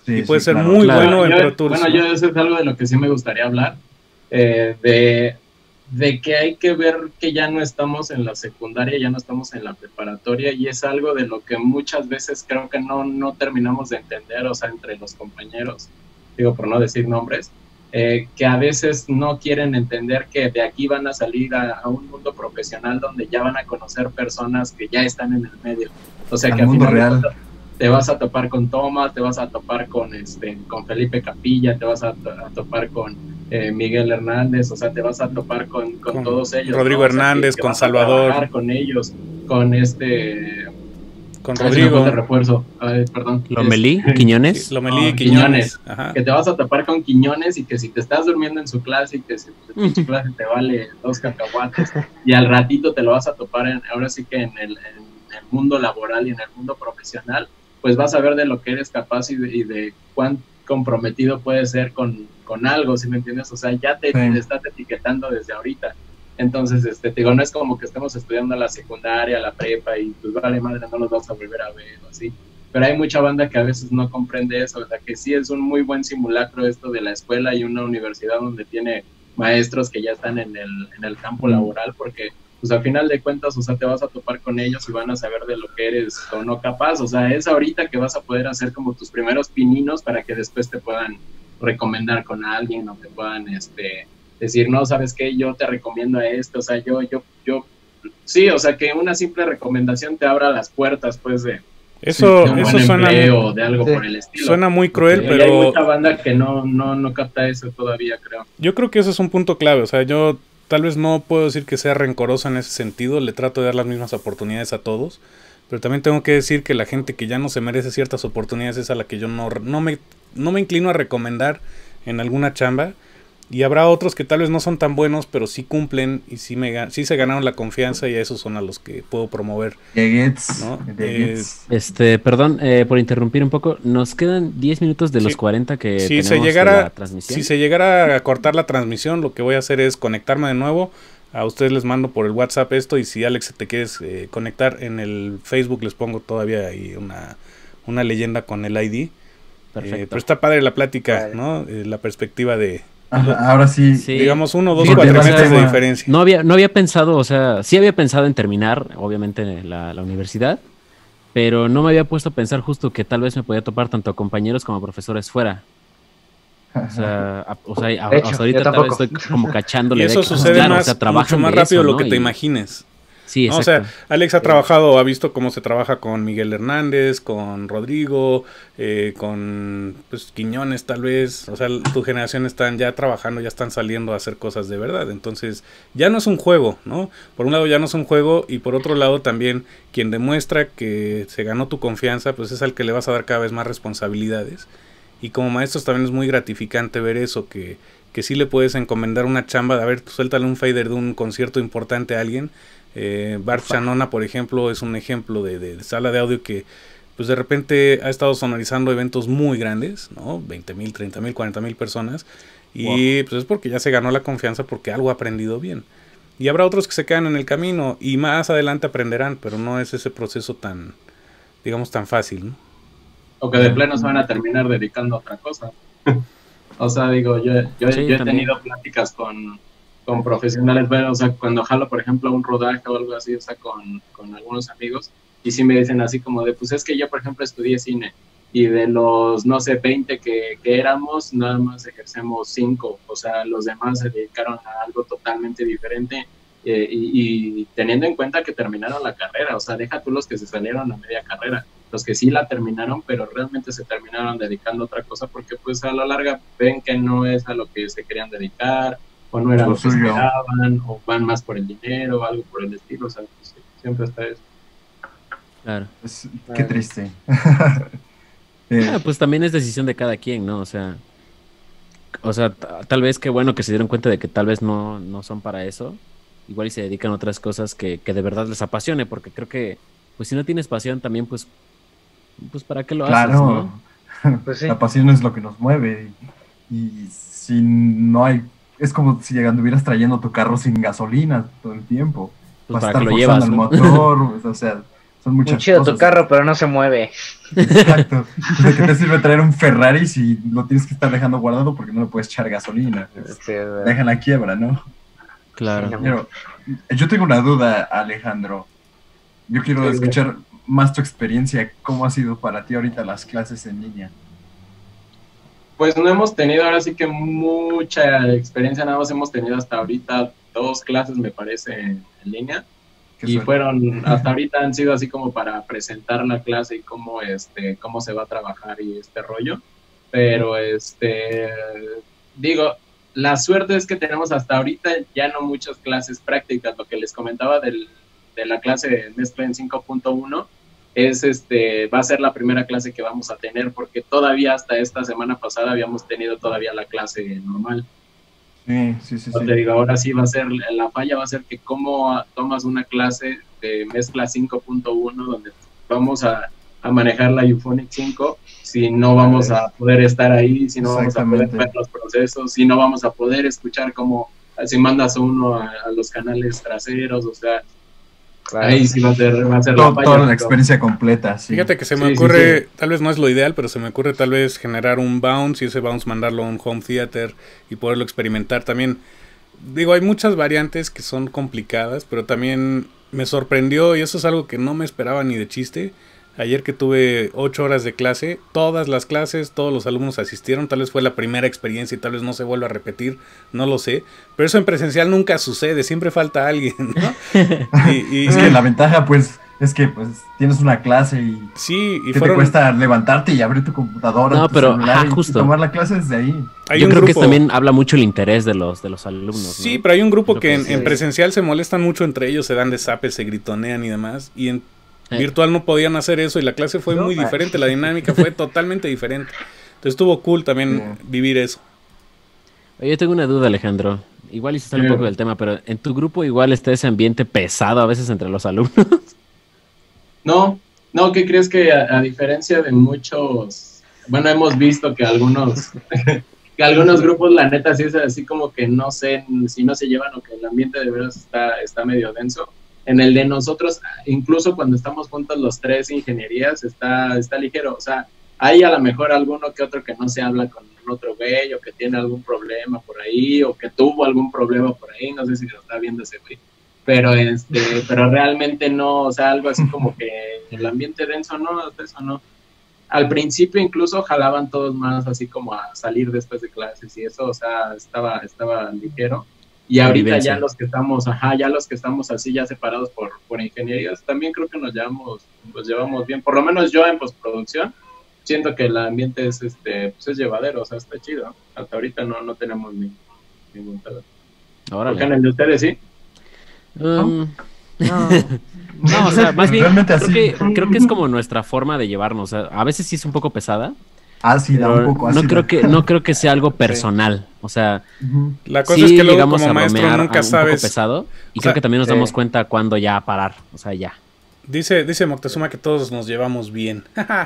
Sí, y puede sí, ser claro. muy Claro. bueno en Yo- Pro Tools. Bueno, ¿no? yo eso es algo de lo que sí me gustaría hablar, eh, de, de que hay que ver que ya no estamos en la secundaria, ya no estamos en la preparatoria, y es algo de lo que muchas veces creo que no, no terminamos de entender, o sea, entre los compañeros, digo por no decir nombres, eh, que a veces no quieren entender que de aquí van a salir a, a un mundo profesional donde ya van a conocer personas que ya están en el medio. O sea, Al que al mundo final de real. cuentas te vas a topar con Tomás, te vas a topar con, este, con Felipe Capilla, te vas a, to- a topar con eh, Miguel Hernández, o sea, te vas a topar con, con, Con todos ellos. Rodrigo ¿no? O sea, que- Hernández, que con vas a Salvador. trabajar con ellos, con este... Con ay, se me fue el de Rodrigo, refuerzo, ay, perdón. Lomelí, Este, Quiñones. sí, Lomelí, No, Quiñones. Ajá. que te vas a topar con Quiñones y que si te estás durmiendo en su clase y que si tu pinche clase te vale dos cacahuates y al ratito te lo vas a topar en, ahora sí que en el, en el mundo laboral y en el mundo profesional, pues vas a ver de lo que eres capaz y de, y de cuán comprometido puedes ser con, con algo, ¿sí me entiendes? O sea, ya te, Sí. te estás etiquetando desde ahorita. Entonces, este, te digo, no es como que estemos estudiando la secundaria, la prepa y pues vale madre, no los vas a volver a ver o así. Pero hay mucha banda que a veces no comprende eso, o sea, que sí es un muy buen simulacro esto de la escuela y una universidad donde tiene maestros que ya están en el, en el campo Mm. laboral, porque pues al final de cuentas, o sea, te vas a topar con ellos y van a saber de lo que eres o no capaz, o sea, es ahorita que vas a poder hacer como tus primeros pininos para que después te puedan recomendar con alguien o te puedan, este, decir, no, ¿sabes qué? Yo te recomiendo a esto, o sea, yo, yo, yo, sí, o sea, que una simple recomendación te abra las puertas, pues, de, Eso, de un eso buen suena, empleo o de algo Sí. por el estilo. suena muy cruel, Ok. Y hay pero mucha banda que no, no, no capta eso todavía, creo. yo creo que eso es un punto clave. O sea, yo tal vez no puedo decir que sea rencoroso en ese sentido. Le trato de dar las mismas oportunidades a todos. Pero también tengo que decir que la gente que ya no se merece ciertas oportunidades es a la que yo no, no, me, no me inclino a recomendar en alguna chamba. Y habrá otros que tal vez no son tan buenos, pero sí cumplen y sí, me, ga- sí se ganaron la confianza y a esos son a los que puedo promover. Yeguets, ¿No? Yeguets. Este, perdón, eh, por interrumpir un poco, nos quedan diez minutos de los Sí. cuarenta que Si tenemos se, de llegara, la transmisión. si se llegara a cortar la transmisión, lo que voy a hacer es conectarme de nuevo. A ustedes les mando por el WhatsApp esto y si Alex te quieres eh, conectar en el Facebook les pongo todavía ahí una, una leyenda con el I D. Perfecto. Eh, pero está padre la plática, Padre. ¿no? Eh, la perspectiva de, Ajá, ahora sí. Sí. digamos, uno, dos, Fíjate, cuatro o sea, meses de bueno, diferencia. No había, no había pensado, o sea, sí había pensado en terminar, obviamente, la, la universidad, pero no me había puesto a pensar justo que tal vez me podía topar tanto compañeros como profesores fuera. O sea, a- o sea, a- De hecho, hasta ahorita yo tal vez tampoco. estoy como cachándole. Y de eso que, sucede claro, o más, sea, trabajan mucho más de rápido eso, de lo que ¿no? te Y- imagines. Sí, ¿no? O exacto. sea, Alex ha trabajado, ha visto cómo se trabaja con Miguel Hernández, con Rodrigo, eh, con pues, Quiñones tal vez. O sea, tu generación están ya trabajando, ya están saliendo a hacer cosas de verdad. Entonces, ya no es un juego, ¿no? Por un lado ya no es un juego y por otro lado también quien demuestra que se ganó tu confianza, pues es al que le vas a dar cada vez más responsabilidades. Y como maestros también es muy gratificante ver eso, que, que sí le puedes encomendar una chamba de, a ver, suéltale un fader de un concierto importante a alguien. Eh, Bart Chanona, por ejemplo, es un ejemplo de, de, de sala de audio que pues de repente ha estado sonorizando eventos muy grandes, ¿no? veinte mil, treinta mil, cuarenta mil personas. Y wow. pues es porque ya se ganó la confianza porque algo ha aprendido bien. Y habrá otros que se quedan en el camino y más adelante aprenderán, pero no es ese proceso tan, digamos, tan fácil, ¿no? O que de plano se van a terminar dedicando a otra cosa. O sea, digo, yo, yo, Sí, yo he también. tenido pláticas con, con profesionales, bueno, o sea, cuando jalo, por ejemplo, un rodaje o algo así, o sea, con, con algunos amigos, y sí me dicen así como de, pues es que yo, por ejemplo, estudié cine, y de los, no sé, veinte que, que éramos, nada más ejercemos cinco, o sea, los demás se dedicaron a algo totalmente diferente, eh, y, y teniendo en cuenta que terminaron la carrera, o sea, deja tú los que se salieron a media carrera, los que sí la terminaron, pero realmente se terminaron dedicando a otra cosa, porque pues a la larga ven que no es a lo que se querían dedicar, o no era lo que esperaban, o van más por el dinero, o algo por el estilo, o sea, pues, siempre está eso. Claro. Es, qué triste. eh, ah, pues también es decisión de cada quien, ¿no? O sea, o sea, tal vez que bueno que se dieron cuenta de que tal vez no, no son para eso, igual y se dedican a otras cosas que, que de verdad les apasione, porque creo que, pues si no tienes pasión también, pues, pues ¿para qué lo claro. haces, no? Pues sí. La pasión es lo que nos mueve y, y si no hay, es como si anduvieras trayendo tu carro sin gasolina todo el tiempo. Pues vas a para estar que lo forzando llevas, el ¿no? motor, pues, o sea, Son muchas Muy chido cosas. tu carro, pero no se mueve. Exacto. ¿De qué te sirve traer un Ferrari si lo tienes que estar dejando guardado porque no le puedes echar gasolina? Pues, Sí, es verdad. deja la quiebra, ¿no? Claro. Sí, no. Pero yo tengo una duda, Alejandro. Yo quiero Sí, escuchar más tu experiencia. ¿Cómo ha sido para ti ahorita las clases en línea? Pues no hemos tenido ahora sí que mucha experiencia, nada más hemos tenido hasta ahorita dos clases, me parece, en, en línea. Qué Y suerte. fueron, hasta ahorita han sido así como para presentar la clase y cómo, este, cómo se va a trabajar y este rollo. Pero, este, digo, la suerte es que tenemos hasta ahorita ya no muchas clases prácticas. Lo que les comentaba del, de la clase de Nestlen cinco punto uno es, este, va a ser la primera clase que vamos a tener, porque todavía hasta esta semana pasada habíamos tenido todavía la clase normal. Sí, sí, sí. No sí. te digo, ahora sí va a ser, la falla va a ser que cómo tomas una clase de mezcla cinco punto uno donde vamos a, a manejar la Euphonic cinco, si no vamos a poder estar ahí, si no vamos a poder Exactamente. ver los procesos, si no vamos a poder escuchar cómo, si mandas uno a, a los canales traseros, o sea, Claro. ahí sí va a ser, va a ser la Todo- falla. toda la pero- experiencia completa, sí. Fíjate que se me Sí, sí, ocurre, sí. tal vez no es lo ideal, pero se me ocurre tal vez generar un bounce y ese bounce mandarlo a un home theater y poderlo experimentar también. Digo, hay muchas variantes que son complicadas, pero también me sorprendió y eso es algo que no me esperaba ni de chiste. Ayer que tuve ocho horas de clase, todas las clases, todos los alumnos asistieron, tal vez fue la primera experiencia y tal vez no se vuelva a repetir, no lo sé. Pero eso en presencial nunca sucede, siempre falta alguien, ¿no? Y, y- Es que la ventaja, pues, es que pues tienes una clase y sí, y ¿qué te fueron... cuesta levantarte y abrir tu computadora, No, tu pero, celular ajá, y- justo. y tomar la clase desde ahí? Hay Yo un creo que grupo- también habla mucho el interés de los, de los alumnos, ¿no? Sí, pero hay un grupo Lo que que en, sí. en presencial se molestan mucho entre ellos, se dan de zapes, se gritonean y demás. Y en Eh. virtual no podían hacer eso y la clase fue No muy manches. diferente, la dinámica fue totalmente diferente. Entonces estuvo cool también Sí. vivir eso. Oye, yo tengo una duda, Alejandro. Igual y se sale un Sí. poco del tema, pero en tu grupo igual está ese ambiente pesado a veces entre los alumnos. No, no, ¿qué crees que a, a diferencia de muchos, bueno, hemos visto que algunos, que algunos grupos, la neta, sí es así como que no sé si no se llevan o que el ambiente de veras está, está medio denso. En el de nosotros, incluso cuando estamos juntos los tres ingenierías, está, está ligero. O sea, hay a lo mejor alguno que otro que no se habla con otro güey o que tiene algún problema por ahí o que tuvo algún problema por ahí, no sé si lo está viendo ese güey. Pero este, pero realmente no, o sea, algo así como que el ambiente denso no, hasta eso no. Al principio incluso jalaban todos más así como a salir después de clases y eso, o sea, estaba, estaba ligero. Y ahorita Convivencia. ya los que estamos, ajá, ya los que estamos así ya separados por, por ingenierías, también creo que nos llevamos, pues llevamos bien, por lo menos yo en postproducción, siento que el ambiente es este, pues es llevadero, o sea, está chido. Hasta ahorita no, no tenemos ni, ningún pedo. ¿Por qué en Órale. el de ustedes sí? Um, No. no, o sea, más bien Realmente creo así. que, creo que es como nuestra forma de llevarnos. O sea, a veces sí es un poco pesada, Ah, sí, da pero un poco no ácida. creo que no creo que sea algo personal. O sea, Ujú. La cosa sí es que luego llegamos como a maestro bromear nunca a un poco sabes. pesado y O creo sea, que también nos sí. damos cuenta cuándo ya parar. O sea, ya. Dice, dice Moctezuma que todos nos llevamos bien.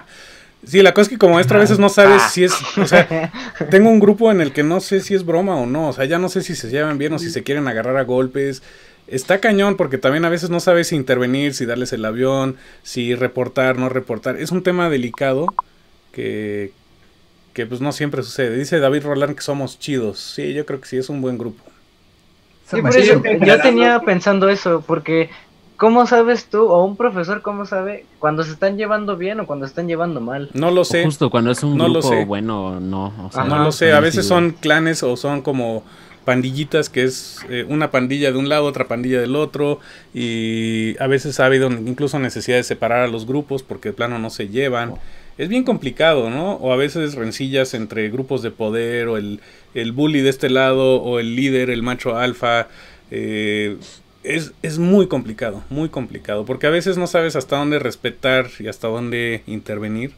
Sí, la cosa es que como maestro a veces no sabes si es, o sea, tengo un grupo en el que no sé si es broma o no, o sea, ya no sé si se llevan bien o si se quieren agarrar a golpes. Está cañón porque también a veces no sabes si intervenir, si darles el avión, si reportar, no reportar. Es un tema delicado que, que pues no siempre sucede. Dice David Roland que somos chidos. Sí, yo creo que sí, es un buen grupo. Se Sí, me por eso, hace- Sí, yo tenía pensando eso, porque ¿cómo sabes tú, o un profesor, cómo sabe cuando se están llevando bien o cuando se están llevando mal? No lo O sé. justo cuando es un no lo grupo sé. bueno, no. O sea, No Ajá. lo sé, a ahí veces sí- son clanes o son como pandillitas que es eh, una pandilla de un lado, otra pandilla del otro y a veces ha habido incluso necesidad de separar a los grupos porque de plano no se llevan. Es bien complicado, ¿no? O a veces rencillas entre grupos de poder o el, el bully de este lado o el líder, el macho alfa. Eh, es, es muy complicado, muy complicado porque a veces no sabes hasta dónde respetar y hasta dónde intervenir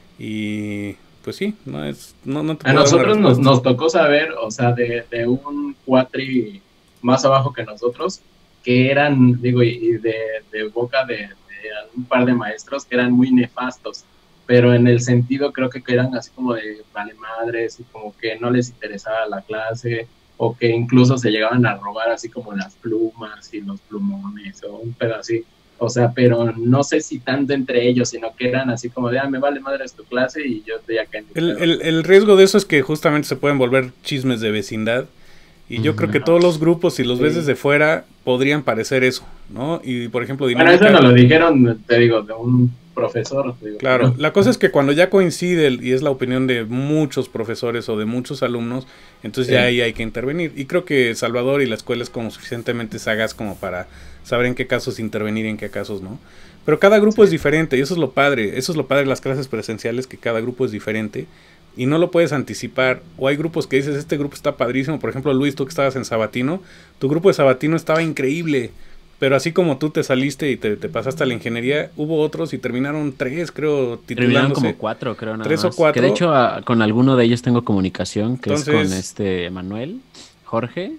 y... Pues sí, no es, no, no te A puedo dar una nosotros nos, respuesta. nos tocó saber, o sea, de, de un cuatri más abajo que nosotros, que eran, digo, y, y de, de boca de, de un par de maestros que eran muy nefastos, pero en el sentido creo que eran así como de vale madres y como que no les interesaba la clase, o que incluso se llegaban a robar así como las plumas y los plumones o un pedo así. O sea, pero no sé si tanto entre ellos, sino que eran así como de, ah, me vale madre tu clase y yo estoy acá en mi El, pedo. el, el riesgo de eso es que justamente se pueden volver chismes de vecindad. Y yo Ujú. creo que todos los grupos, si los ves Sí. desde fuera, podrían parecer eso, ¿no? Y por ejemplo, Bueno, dinámica. eso nos lo dijeron, te digo, de un profesor. Te digo, Claro, pero- la cosa es que cuando ya coincide el- y es la opinión de muchos profesores o de muchos alumnos, entonces Sí. ya ahí hay que intervenir. Y creo que Salvador y la escuela es como suficientemente sagaz como para saber en qué casos intervenir y en qué casos no. Pero cada grupo es diferente y eso es lo padre. Eso es lo padre de las clases presenciales, que cada grupo es diferente y no lo puedes anticipar. O hay grupos que dices, este grupo está padrísimo. Por ejemplo, Luis, tú que estabas en Sabatino, tu grupo de Sabatino estaba increíble. Pero así como tú te saliste y te, te pasaste a la ingeniería, hubo otros y terminaron tres, creo, Terminaron titulándose. como cuatro, creo, nada Tres o más. cuatro. Que de hecho a- con alguno de ellos tengo comunicación, que es Entonces- con este Manuel, Jorge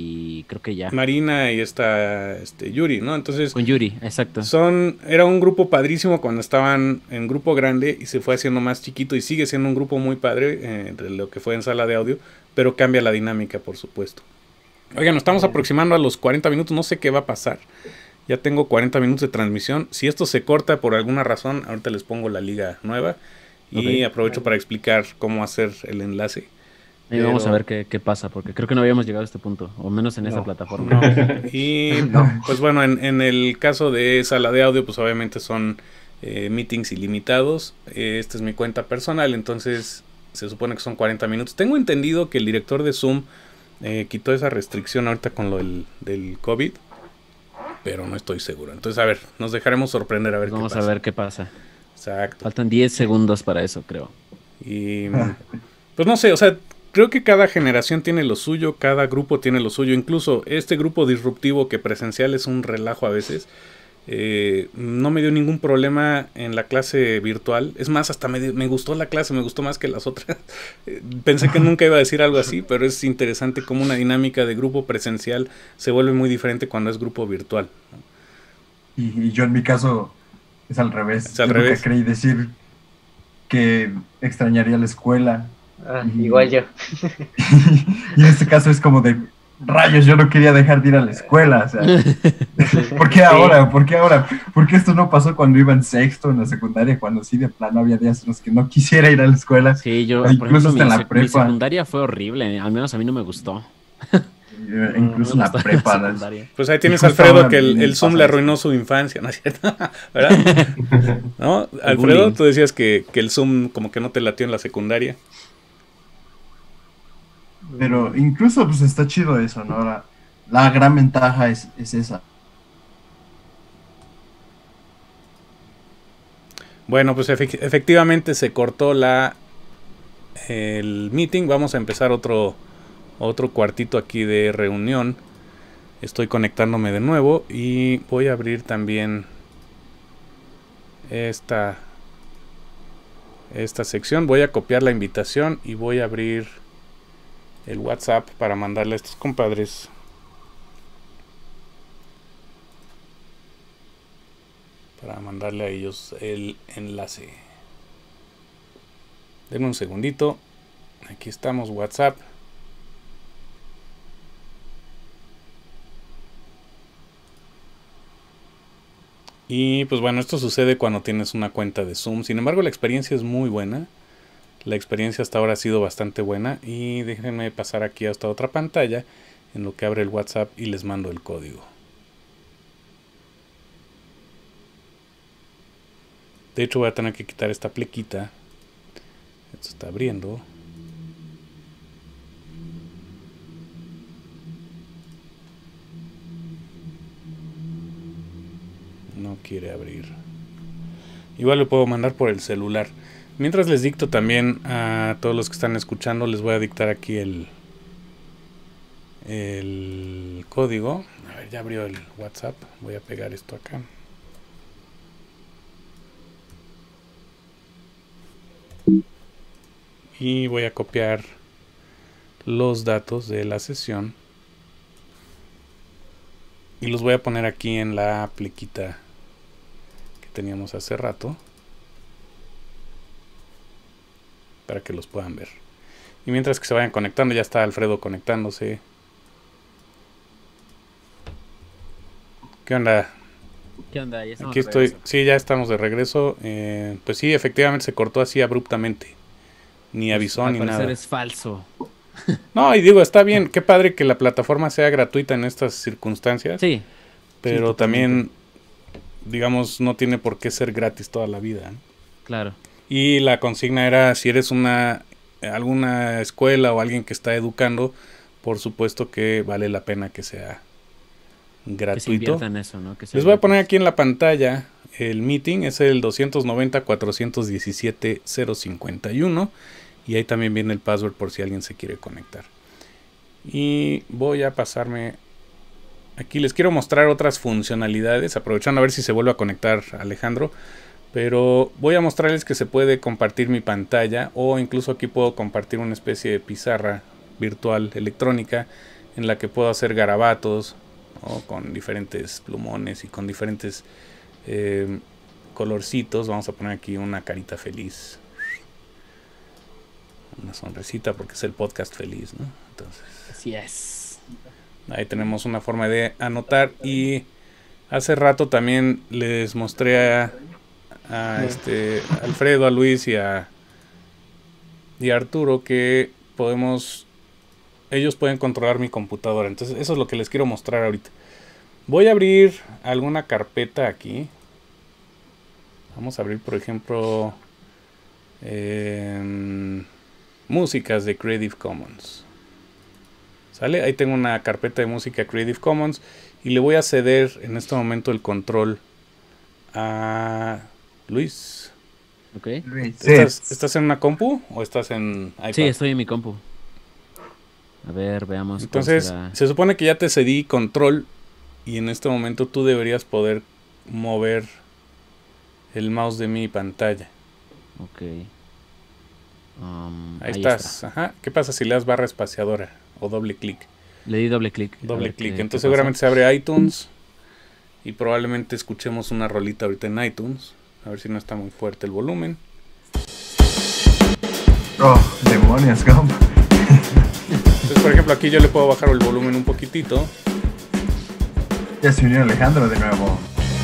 y creo que ya. Marina y esta este, Yuri, ¿no? Entonces, Con Yuri, exacto. son era un grupo padrísimo cuando estaban en grupo grande y se fue haciendo más chiquito y sigue siendo un grupo muy padre eh, de lo que fue en sala de audio, pero cambia la dinámica, por supuesto. Oigan, nos estamos aproximando a los cuarenta minutos, no sé qué va a pasar. Ya tengo cuarenta minutos de transmisión. Si esto se corta por alguna razón, ahorita les pongo la liga nueva y Ok. aprovecho para explicar cómo hacer el enlace. Ahí vamos pero- a ver qué, qué pasa, porque creo que no habíamos llegado a este punto, o menos en esa No. plataforma. No. Y No. pues bueno, en, en el caso de sala de audio, pues obviamente son eh, meetings ilimitados. Eh, esta es mi cuenta personal, entonces se supone que son cuarenta minutos. Tengo entendido que el director de Zoom eh, quitó esa restricción ahorita con lo del, del COVID, pero no estoy seguro. Entonces, a ver, nos dejaremos sorprender a ver Vamos qué a pasa. ver qué pasa. Exacto. Faltan diez segundos para eso, creo. Y pues no sé, o sea, creo que cada generación tiene lo suyo, cada grupo tiene lo suyo. Incluso este grupo disruptivo que presencial es un relajo a veces. Eh, no me dio ningún problema en la clase virtual. Es más, hasta me, me gustó la clase, me gustó más que las otras. Eh, Pensé que nunca iba a decir algo así, pero es interesante cómo una dinámica de grupo presencial se vuelve muy diferente cuando es grupo virtual. Y, y yo en mi caso es al revés. Es al Yo revés. nunca creí decir que extrañaría la escuela. Ah, Mm. igual yo. Y en este caso es como de rayos, yo no quería dejar de ir a la escuela. O sea, ¿por qué ahora? ¿Por qué ahora? ¿Por qué esto no pasó cuando iba en sexto en la secundaria? Cuando sí de plano había días en los que no quisiera ir a la escuela. Sí, yo, E por incluso ejemplo, hasta mi, en la sec- mi prepa. secundaria fue horrible, al menos a mí no me gustó. Eh, Incluso en No la me gustó prepa. las- secundaria. Pues ahí tienes Y a justo Alfredo ahora que el, me el Zoom pasa le esto. arruinó su infancia, ¿no es cierto? ¿Verdad? ¿No? Alfredo, bullying. tú decías que, que el Zoom como que no te latió en la secundaria. Pero incluso pues está chido eso, ¿no? La, la gran ventaja es, es esa. Bueno, pues efec- efectivamente se cortó la el meeting. Vamos a empezar otro otro cuartito aquí de reunión. Estoy conectándome de nuevo y voy a abrir también esta esta sección. Voy a copiar la invitación y voy a abrir el WhatsApp para mandarle a estos compadres. Para mandarle a ellos el enlace. Denme un segundito. Aquí estamos, WhatsApp. Y pues bueno, esto sucede cuando tienes una cuenta de Zoom. Sin embargo, la experiencia es muy buena. La experiencia hasta ahora ha sido bastante buena. Y déjenme pasar aquí a esta otra pantalla en lo que abre el WhatsApp y les mando el código. De hecho voy a tener que quitar esta plequita. Esto está abriendo. No quiere abrir. Igual lo puedo mandar por el celular. Mientras les dicto también a todos los que están escuchando, les voy a dictar aquí el el código. A ver, ya abrió el WhatsApp. Voy a pegar esto acá. Y voy a copiar los datos de la sesión. Y los voy a poner aquí en la plequita que teníamos hace rato. Para que los puedan ver. Y mientras que se vayan conectando, ya está Alfredo conectándose. ¿Qué onda? ¿Qué onda? Ya estamos Aquí de estoy, regreso. sí, ya estamos de regreso. Eh, pues sí, efectivamente se cortó así abruptamente. Ni avisó Al ni parecer nada. es falso. No, y digo, está bien, qué padre que la plataforma sea gratuita en estas circunstancias. Sí. Pero sí, totalmente. también, digamos, no tiene por qué ser gratis toda la vida, ¿no? Claro. Y la consigna era, si eres una alguna escuela o alguien que está educando, por supuesto que vale la pena que sea Que se gratuito. invierta en eso, ¿no? Que sea Les voy a poner gratis. aquí en la pantalla el meeting, es el doscientos noventa, cuatrocientos diecisiete, cero cincuenta y uno, y ahí también viene el password por si alguien se quiere conectar. Y voy a pasarme, aquí les quiero mostrar otras funcionalidades, aprovechando a ver si se vuelve a conectar Alejandro, pero voy a mostrarles que se puede compartir mi pantalla, o incluso aquí puedo compartir una especie de pizarra virtual electrónica en la que puedo hacer garabatos, ¿no? Con diferentes plumones y con diferentes eh, colorcitos. Vamos a poner aquí una carita feliz, una sonrisita, porque es el podcast feliz, ¿no? Entonces, Así es. ahí tenemos una forma de anotar. Y hace rato también les mostré a, a este a Alfredo, a Luis y a y a Arturo que podemos ellos pueden controlar mi computadora. Entonces eso es lo que les quiero mostrar ahorita. Voy a abrir alguna carpeta aquí. Vamos a abrir, por ejemplo, eh, músicas de Creative Commons. ¿Sale? Ahí tengo una carpeta de música Creative Commons y le voy a ceder en este momento el control a Luis. Ok. Luis, ¿Estás, sí. ¿Estás en una compu o estás en iPad? Sí, estoy en mi compu. A ver, veamos. cuál Entonces, será. se supone que ya te cedí control y en este momento tú deberías poder mover el mouse de mi pantalla. Ok. Um, Ahí, ahí estás. está. Ajá. ¿Qué pasa si le das barra espaciadora o doble clic? Le di doble clic. A Doble ver clic. qué- Entonces qué seguramente pasa. se abre iTunes y probablemente escuchemos una rolita ahorita en iTunes. A ver si no está muy fuerte el volumen. Oh, demonios, Gump. Entonces, por ejemplo, aquí yo le puedo bajar el volumen un poquitito. Ya se unió Alejandro de nuevo.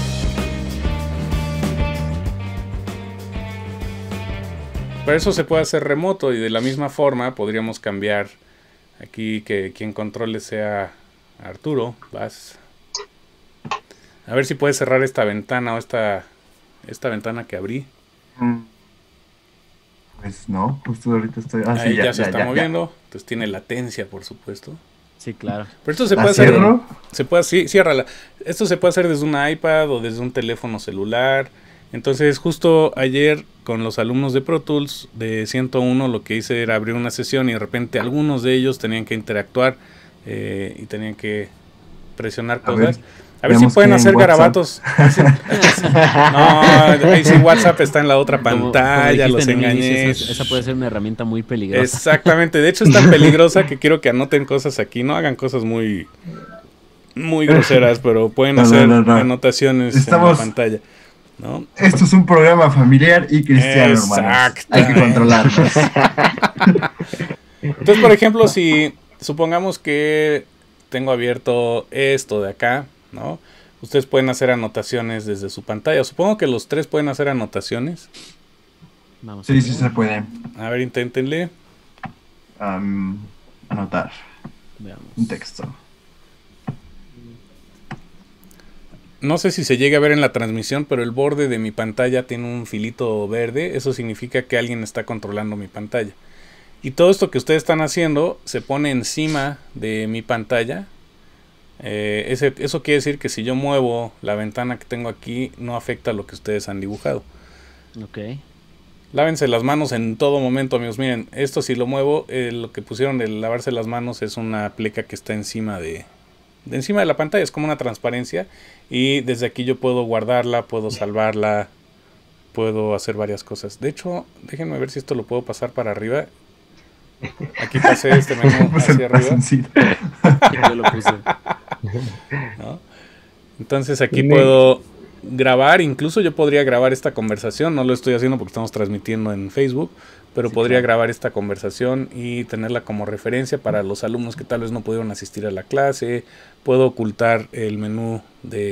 Pero eso se puede hacer remoto y de la misma forma podríamos cambiar aquí que quien controle sea Arturo. Vas. A ver si puedes cerrar esta ventana o esta, esta ventana que abrí. Mm. Pues no, justo ahorita estoy. Ah, Ahí sí, ya, ya, se ya, está ya, moviendo. Entonces tiene latencia, por supuesto. Sí, claro. Pero esto se ¿La puede hacer. cierro? Se puede, sí, ciérrala. Esto se puede hacer desde un iPad o desde un teléfono celular. Entonces, justo ayer con los alumnos de Pro Tools de ciento uno, lo que hice era abrir una sesión y de repente algunos de ellos tenían que interactuar eh, y tenían que presionar A cosas. ver, A ver si veamos pueden que en hacer WhatsApp. garabatos. No, ahí sí WhatsApp está en la otra Como- como pantalla, dijiste los en un inicio, engañé. Esa, esa puede ser una herramienta muy peligrosa. Exactamente, de hecho es tan peligrosa que quiero que anoten cosas aquí, no hagan cosas muy muy groseras, pero pueden No, no, hacer no, no. anotaciones Estamos- en la pantalla, ¿no? Esto es un programa familiar y cristiano, hermanos. Hay que Exactamente. controlarnos. Entonces, por ejemplo, si supongamos que tengo abierto esto de acá, ¿no? Ustedes pueden hacer anotaciones desde su pantalla. Supongo que los tres pueden hacer anotaciones. Vamos. Sí, sí se puede. A ver, inténtenle. Am, anotar Veamos. un texto. No sé si se llega a ver en la transmisión, pero el borde de mi pantalla tiene un filito verde. Eso significa que alguien está controlando mi pantalla. Y todo esto que ustedes están haciendo se pone encima de mi pantalla. Eh, ese, eso quiere decir que si yo muevo la ventana que tengo aquí, no afecta lo que ustedes han dibujado. Ok. Lávense las manos en todo momento, amigos. Miren, esto si lo muevo, eh, lo que pusieron de lavarse las manos es una pleca que está encima de, de encima de la pantalla. Es como una transparencia. Y desde aquí yo puedo guardarla, puedo salvarla, puedo hacer varias cosas. De hecho, déjenme ver si esto lo puedo pasar para arriba. Aquí pasé este menú Pues hacia el arriba, pasoncito. Yo lo puse. ¿no? Entonces aquí puedo grabar, incluso yo podría grabar esta conversación. No lo estoy haciendo porque estamos transmitiendo en Facebook, pero Sí, podría claro. grabar esta conversación y tenerla como referencia para los alumnos que tal vez no pudieron asistir a la clase. Puedo ocultar el menú de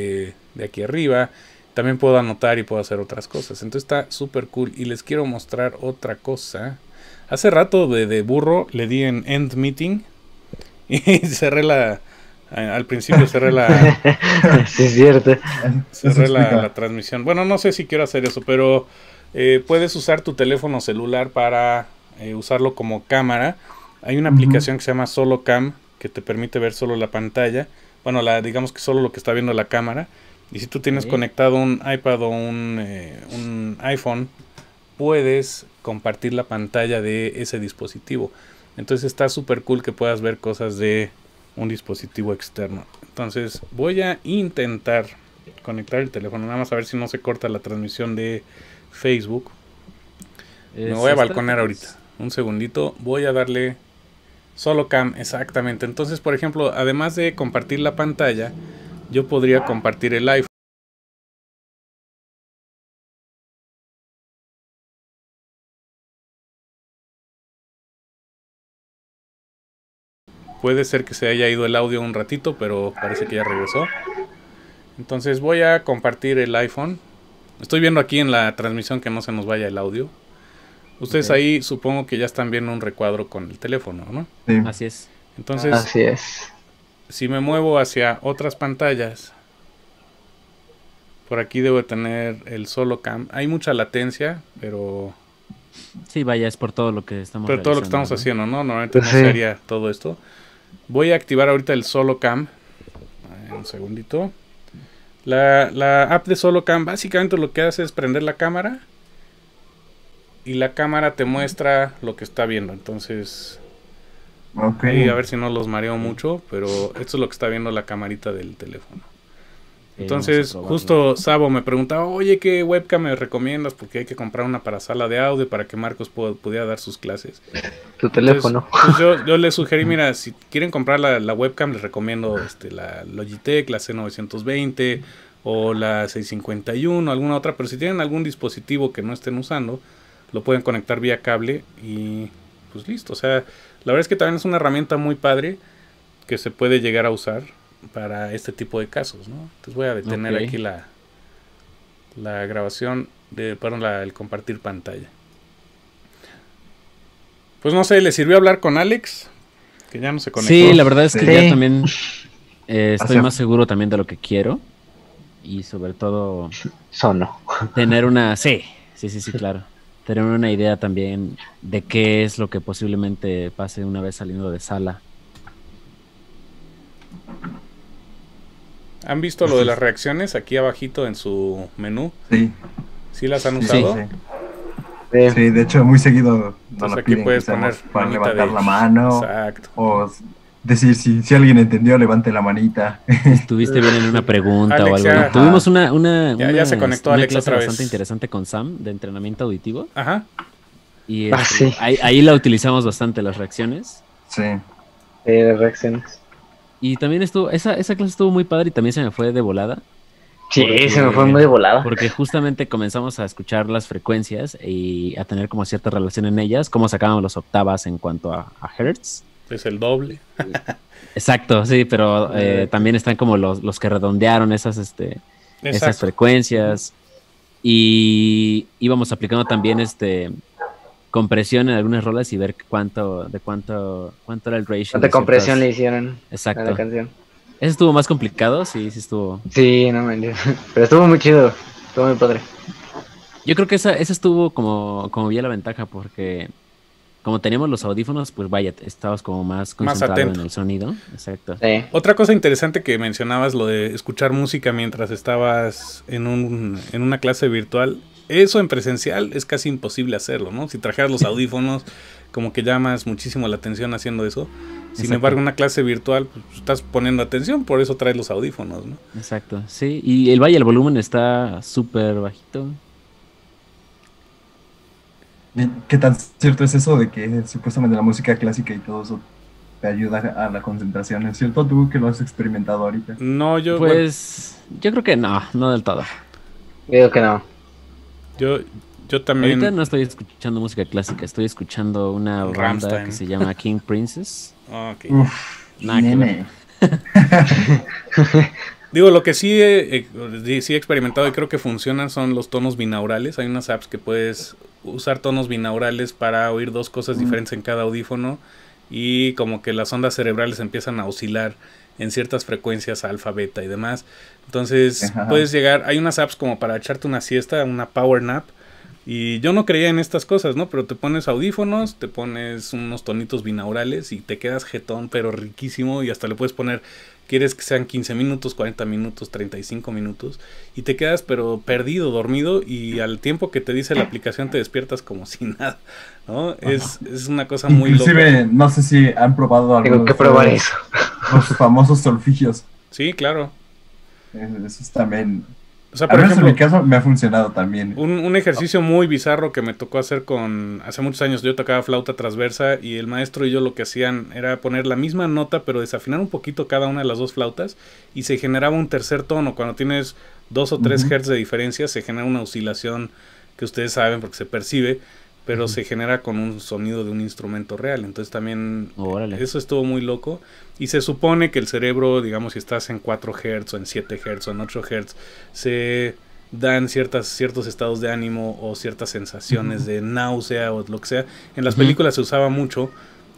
de aquí arriba. También puedo anotar y puedo hacer otras cosas. Entonces está súper cool. Y les quiero mostrar otra cosa. Hace rato de, de burro le di en End Meeting. Y cerré la... Al principio cerré la... Sí, es cierto. cerré la, la transmisión. Bueno, no sé si quiero hacer eso, pero eh, puedes usar tu teléfono celular para eh, usarlo como cámara. Hay una uh-huh. aplicación que se llama Solo Cam, que te permite ver solo la pantalla. Bueno, la, digamos que solo lo que está viendo la cámara. Y si tú tienes sí. conectado un iPad o un, eh, un iPhone, puedes compartir la pantalla de ese dispositivo. Entonces está súper cool que puedas ver cosas de un dispositivo externo. Entonces voy a intentar conectar el teléfono, nada más a ver si no se corta la transmisión de Facebook. Es Me voy a balconear ahorita. Un segundito. Voy a darle Solo Cam, exactamente. Entonces, por ejemplo, además de compartir la pantalla, yo podría compartir el iPhone. Puede ser que se haya ido el audio un ratito, pero parece que ya regresó. Entonces voy a compartir el iPhone. Estoy viendo aquí en la transmisión que no se nos vaya el audio. Ustedes okay. ahí supongo que ya están viendo un recuadro con el teléfono, ¿no? Sí. Así es. Entonces, Así es. Si me muevo hacia otras pantallas, por aquí debo tener el Solo Cam. Hay mucha latencia, pero... Sí, vaya, es por todo lo que estamos Pero todo lo que estamos ¿no? haciendo, ¿no? Normalmente no sí. se haría todo esto. Voy a activar ahorita el Solo Cam. Un segundito. La, la app de Solo Cam básicamente lo que hace es prender la cámara. Y la cámara te muestra lo que está viendo. Entonces... Okay. Y a ver si no los mareo mucho, pero esto es lo que está viendo la camarita del teléfono. Entonces, justo Sabo me preguntaba, oye, ¿qué webcam me recomiendas? Porque hay que comprar una para sala de audio para que Marcos pueda, pudiera dar sus clases. Tu teléfono. Entonces, pues yo, yo les sugerí, mira, si quieren comprar la, la webcam, les recomiendo este, la Logitech, la C novecientos veinte o la seiscientos cincuenta y uno, alguna otra. Pero si tienen algún dispositivo que no estén usando, lo pueden conectar vía cable y pues listo. O sea, la verdad es que también es una herramienta muy padre que se puede llegar a usar para este tipo de casos, ¿no? Entonces voy a detener okay. aquí la la grabación de, perdón, la, el compartir pantalla. Pues no sé, ¿le sirvió hablar con Alex? Que ya no se conectó. Sí, la verdad es que sí. ya también eh, estoy más seguro también de lo que quiero y sobre todo Sono. Tener una, sí, sí, sí, sí, claro. Tener una idea también de qué es lo que posiblemente pase una vez saliendo de sala. ¿Han visto lo de las reacciones aquí abajito en su menú? Sí. ¿Sí las han usado? Sí, sí. sí de hecho muy seguido nos aquí puedes poner para levantar de... la mano. Exacto. O decir si, si alguien entendió, levante la manita. Estuviste bien en una pregunta Alex, o algo. Ya, Tuvimos una, una, ya, una, ya se conectó una Alex clase otra bastante vez. interesante con Sam de entrenamiento auditivo. Ajá. Y ah, este, sí. ahí, ahí la utilizamos bastante, las reacciones. Sí. Sí, las reacciones. Y también estuvo, esa, esa clase estuvo muy padre y también se me fue de volada. Sí, porque, se me fue muy de volada. Porque justamente comenzamos a escuchar las frecuencias y a tener como cierta relación en ellas, cómo sacábamos las octavas en cuanto a, a hertz. Es el doble. Exacto, sí, pero eh, también están como los, los que redondearon esas, este, esas frecuencias. Y íbamos aplicando también este compresión en algunas rolas y ver cuánto, de cuánto, cuánto era el ratio. ¿Cuánta de compresión ciertas... le hicieron Exacto. a la canción? Ese estuvo más complicado, sí, sí estuvo. Sí, no me entiendo. Pero estuvo muy chido, estuvo muy padre. Yo creo que esa, esa estuvo como, como bien la ventaja, porque como teníamos los audífonos, pues vaya, estabas como más concentrado más en el sonido. Exacto. Sí. Otra cosa interesante que mencionabas, lo de escuchar música mientras estabas en, un, en una clase virtual. Eso en presencial es casi imposible hacerlo, ¿no? Si trajeras los audífonos, como que llamas muchísimo la atención haciendo eso. Sin Exacto. embargo, en una clase virtual, pues, estás poniendo atención, por eso traes los audífonos, ¿no? Exacto, sí. Y el vaya, el volumen está súper bajito. ¿Qué tan cierto es eso de que supuestamente la música clásica y todo eso te ayuda a la concentración? ¿Es cierto tú que lo has experimentado ahorita? No, yo... Pues, bueno, yo creo que no, no del todo. Creo que no. Yo, yo también... Ahorita no estoy escuchando música clásica, estoy escuchando una banda Rammstein. que se llama King Princess. Okay. Uf, Nada que nene. Digo, lo que sí he, eh, sí he experimentado y creo que funcionan son los tonos binaurales. Hay unas apps que puedes usar tonos binaurales para oír dos cosas Mm. diferentes en cada audífono y como que las ondas cerebrales empiezan a oscilar en ciertas frecuencias alfa, beta y demás. Entonces Ajá. puedes llegar, hay unas apps como para echarte una siesta, una power nap. Y yo no creía en estas cosas, ¿no? Pero te pones audífonos, te pones unos tonitos binaurales y te quedas jetón, pero riquísimo. Y hasta le puedes poner, quieres que sean quince minutos, cuarenta minutos, treinta y cinco minutos. Y te quedas, pero perdido, dormido. Y al tiempo que te dice la aplicación te despiertas como si nada, ¿no? Es, es una cosa muy Inclusive, loca. no sé si han probado Tengo algunos que de probar ustedes eso. los famosos solfigios. Sí, claro. Eh, Eso es también... O sea, Al por menos en ejemplo, mi caso me ha funcionado también. Un, un ejercicio muy bizarro que me tocó hacer con... Hace muchos años yo tocaba flauta transversa y el maestro y yo lo que hacían era poner la misma nota pero desafinar un poquito cada una de las dos flautas y se generaba un tercer tono. Cuando tienes dos o tres Ujú. hertz de diferencia se genera una oscilación que ustedes saben porque se percibe, pero se genera con un sonido de un instrumento real. Entonces también Órale. eso estuvo muy loco. Y se supone que el cerebro, digamos, si estás en cuatro hertz o en siete hertz o en ocho hertz, se dan ciertas, ciertos estados de ánimo o ciertas sensaciones de náusea o lo que sea. En las Ujú. películas se usaba mucho.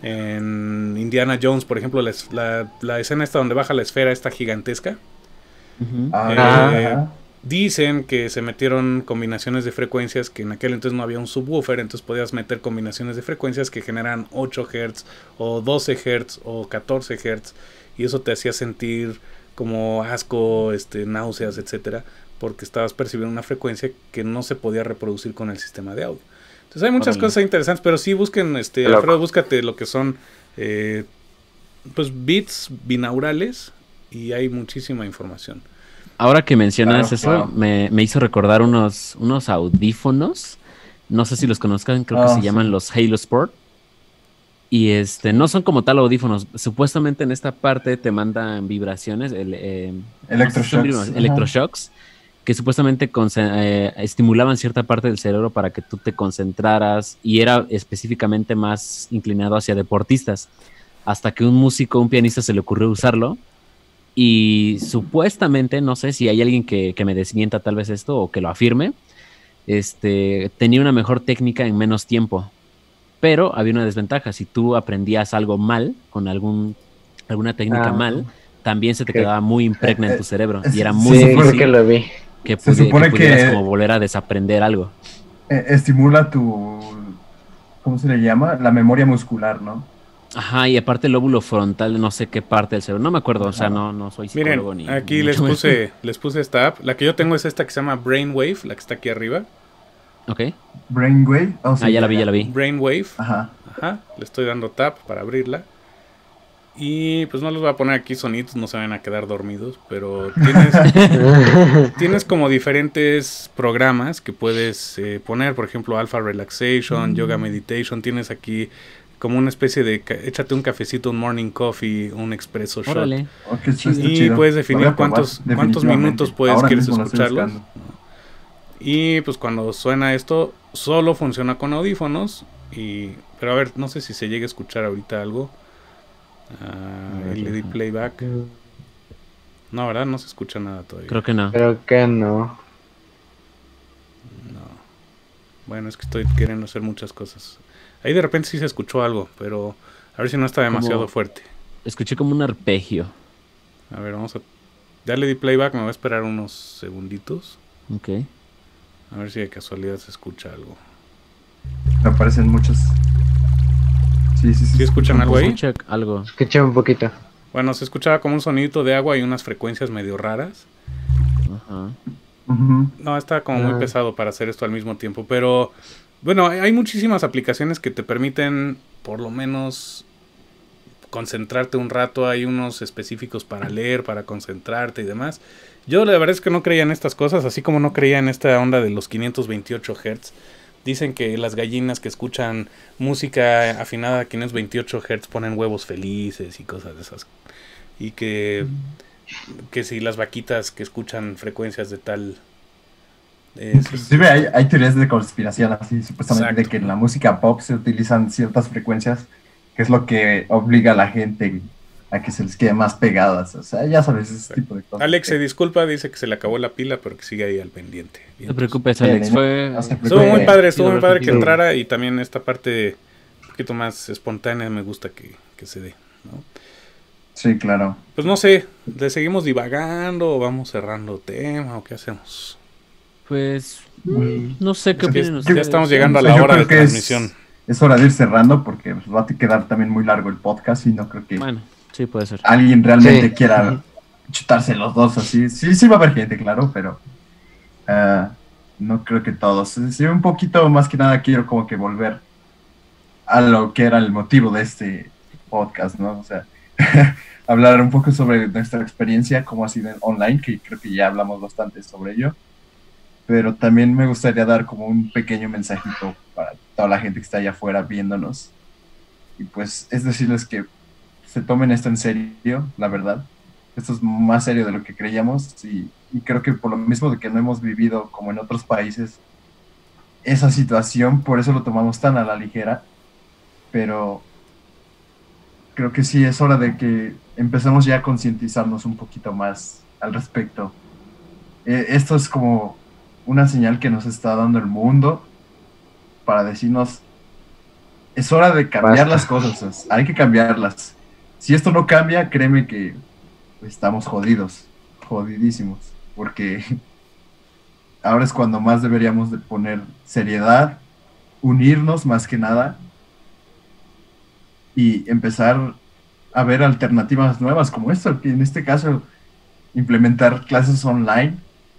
En Indiana Jones, por ejemplo, la, la, la escena esta donde baja la esfera esta gigantesca. Ujú. Ah, Eh, ajá. Dicen que se metieron combinaciones de frecuencias que en aquel entonces no había un subwoofer, entonces podías meter combinaciones de frecuencias que generan ocho hertz o doce hertz o catorce hertz y eso te hacía sentir como asco, este, náuseas, etcétera, porque estabas percibiendo una frecuencia que no se podía reproducir con el sistema de audio. Entonces hay muchas Órale. cosas interesantes, pero sí busquen, este, Loco. Alfredo, búscate lo que son eh, pues bits binaurales y hay muchísima información. Ahora que mencionas Claro, eso, claro. Me, me hizo recordar unos, unos audífonos. No sé si los conozcan, creo que Ah, se sí. llaman los Halo Sport. Y este, no son como tal audífonos. Supuestamente en esta parte te mandan vibraciones, el, eh, no sé si son Electroshocks. vibra- Ajá. electroshocks, que supuestamente conce- eh, estimulaban cierta parte del cerebro para que tú te concentraras y era específicamente más inclinado hacia deportistas. Hasta que un músico, un pianista se le ocurrió usarlo. Y supuestamente, no sé si hay alguien que, que me desmienta tal vez esto o que lo afirme, este, tenía una mejor técnica en menos tiempo. Pero había una desventaja. Si tú aprendías algo mal, con algún, alguna técnica Ah. mal, también se te ¿Qué? quedaba muy impregna en Eh, tu cerebro. eh, Y era sí, muy Sí, difícil porque lo vi. que, Se pudi- supone que pudieras que- como volver a desaprender algo. Eh, estimula tu... ¿Cómo se le llama? La memoria muscular, ¿no? Ajá, y aparte el lóbulo frontal, no sé qué parte del cerebro. No me acuerdo, o sea, Ajá. no, no soy psicólogo Miren, ni... aquí ni les mucho menos. puse, les puse esta app. La que yo tengo es esta que se llama Brainwave, la que está aquí arriba. Ok. Brainwave. Oh, sí, Ah, ya la vi, ya la vi. Brainwave. Ajá. Ajá. Le estoy dando tap para abrirla. Y pues no les voy a poner aquí sonidos, no se van a quedar dormidos, pero tienes, tienes como diferentes programas que puedes eh, poner, por ejemplo, Alpha Relaxation, Yoga Meditation. Tienes aquí como una especie de, ca- échate un cafecito, un morning coffee, un expreso shot. Órale. Oh, qué chido, está Y chido. puedes Lo definir voy a probar, cuántos- cuántos definitivamente. minutos puedes- Ahora quieres mismo lo estoy escucharlos. buscando. Y pues cuando suena esto, solo funciona con audífonos. Y, pero a ver, no sé si se llega a escuchar ahorita algo. Ah, A ver, L E D déjame. playback. No, ¿verdad? No se escucha nada todavía. Creo que no. Creo que no. No. Bueno, es que estoy queriendo hacer muchas cosas. Ahí de repente sí se escuchó algo, pero a ver si no está demasiado Como- fuerte. Escuché como un arpegio. A ver, vamos a darle de playback. Me voy a esperar unos segunditos. Ok. A ver si de casualidad se escucha algo. Me aparecen muchos. Sí, sí, sí. ¿Sí escuchan algo ahí? Escuché algo. Escuché un poquito. Bueno, se escuchaba como un sonidito de agua y unas frecuencias medio raras. Ajá. Ujú. No, está como muy Ah. pesado para hacer esto al mismo tiempo, pero bueno, hay, hay muchísimas aplicaciones que te permiten por lo menos concentrarte un rato. Hay unos específicos para leer, para concentrarte y demás. Yo la verdad es que no creía en estas cosas, así como no creía en esta onda de los quinientos veintiocho hertz. Dicen que las gallinas que escuchan música afinada a quinientos veintiocho hertz ponen huevos felices y cosas de esas. Y que, que si las vaquitas que escuchan frecuencias de tal... eh, Inclusive hay, hay teorías de conspiración así, supuestamente, Exacto. de que en la música pop se utilizan ciertas frecuencias, que es lo que obliga a la gente a que se les quede más pegadas. O sea, ya sabes, ese tipo de cosas. Alex se disculpa, dice que se le acabó la pila, pero que sigue ahí al pendiente. No te preocupes, Alex. Fue... No se Estuvo muy padre, estuvo muy padre que contigo. entrara y también esta parte un poquito más espontánea me gusta que, que se dé, ¿no? Sí, claro. Pues no sé, ¿le seguimos divagando o vamos cerrando tema o qué hacemos? Pues, no sé qué Es que opinan ya ustedes. estamos llegando a O sea, la yo hora de creo que es- transmisión. Es hora de ir cerrando porque pues, va a quedar también muy largo el podcast y no creo que Bueno, sí, puede ser. alguien realmente Sí. quiera Ujú. chutarse los dos así. Sí, sí va a haber gente, claro, pero ah, no creo que todos. Sí, un poquito más que nada quiero como que volver a lo que era el motivo de este podcast, ¿no? O sea, hablar un poco sobre nuestra experiencia, cómo ha sido en online, que creo que ya hablamos bastante sobre ello. Pero también me gustaría dar como un pequeño mensajito para toda la gente que está allá afuera viéndonos. Y pues es decirles que se tomen esto en serio, la verdad. Esto es más serio de lo que creíamos y, y creo que por lo mismo de que no hemos vivido como en otros países esa situación, por eso lo tomamos tan a la ligera. Pero creo que sí es hora de que empecemos ya a concientizarnos un poquito más al respecto. Eh, esto es como una señal que nos está dando el mundo para decirnos, es hora de cambiar Basta. las cosas, hay que cambiarlas. Si esto no cambia, créeme que estamos jodidos, jodidísimos, porque ahora es cuando más deberíamos de poner seriedad, unirnos más que nada y empezar a ver alternativas nuevas como esto, que en este caso implementar clases online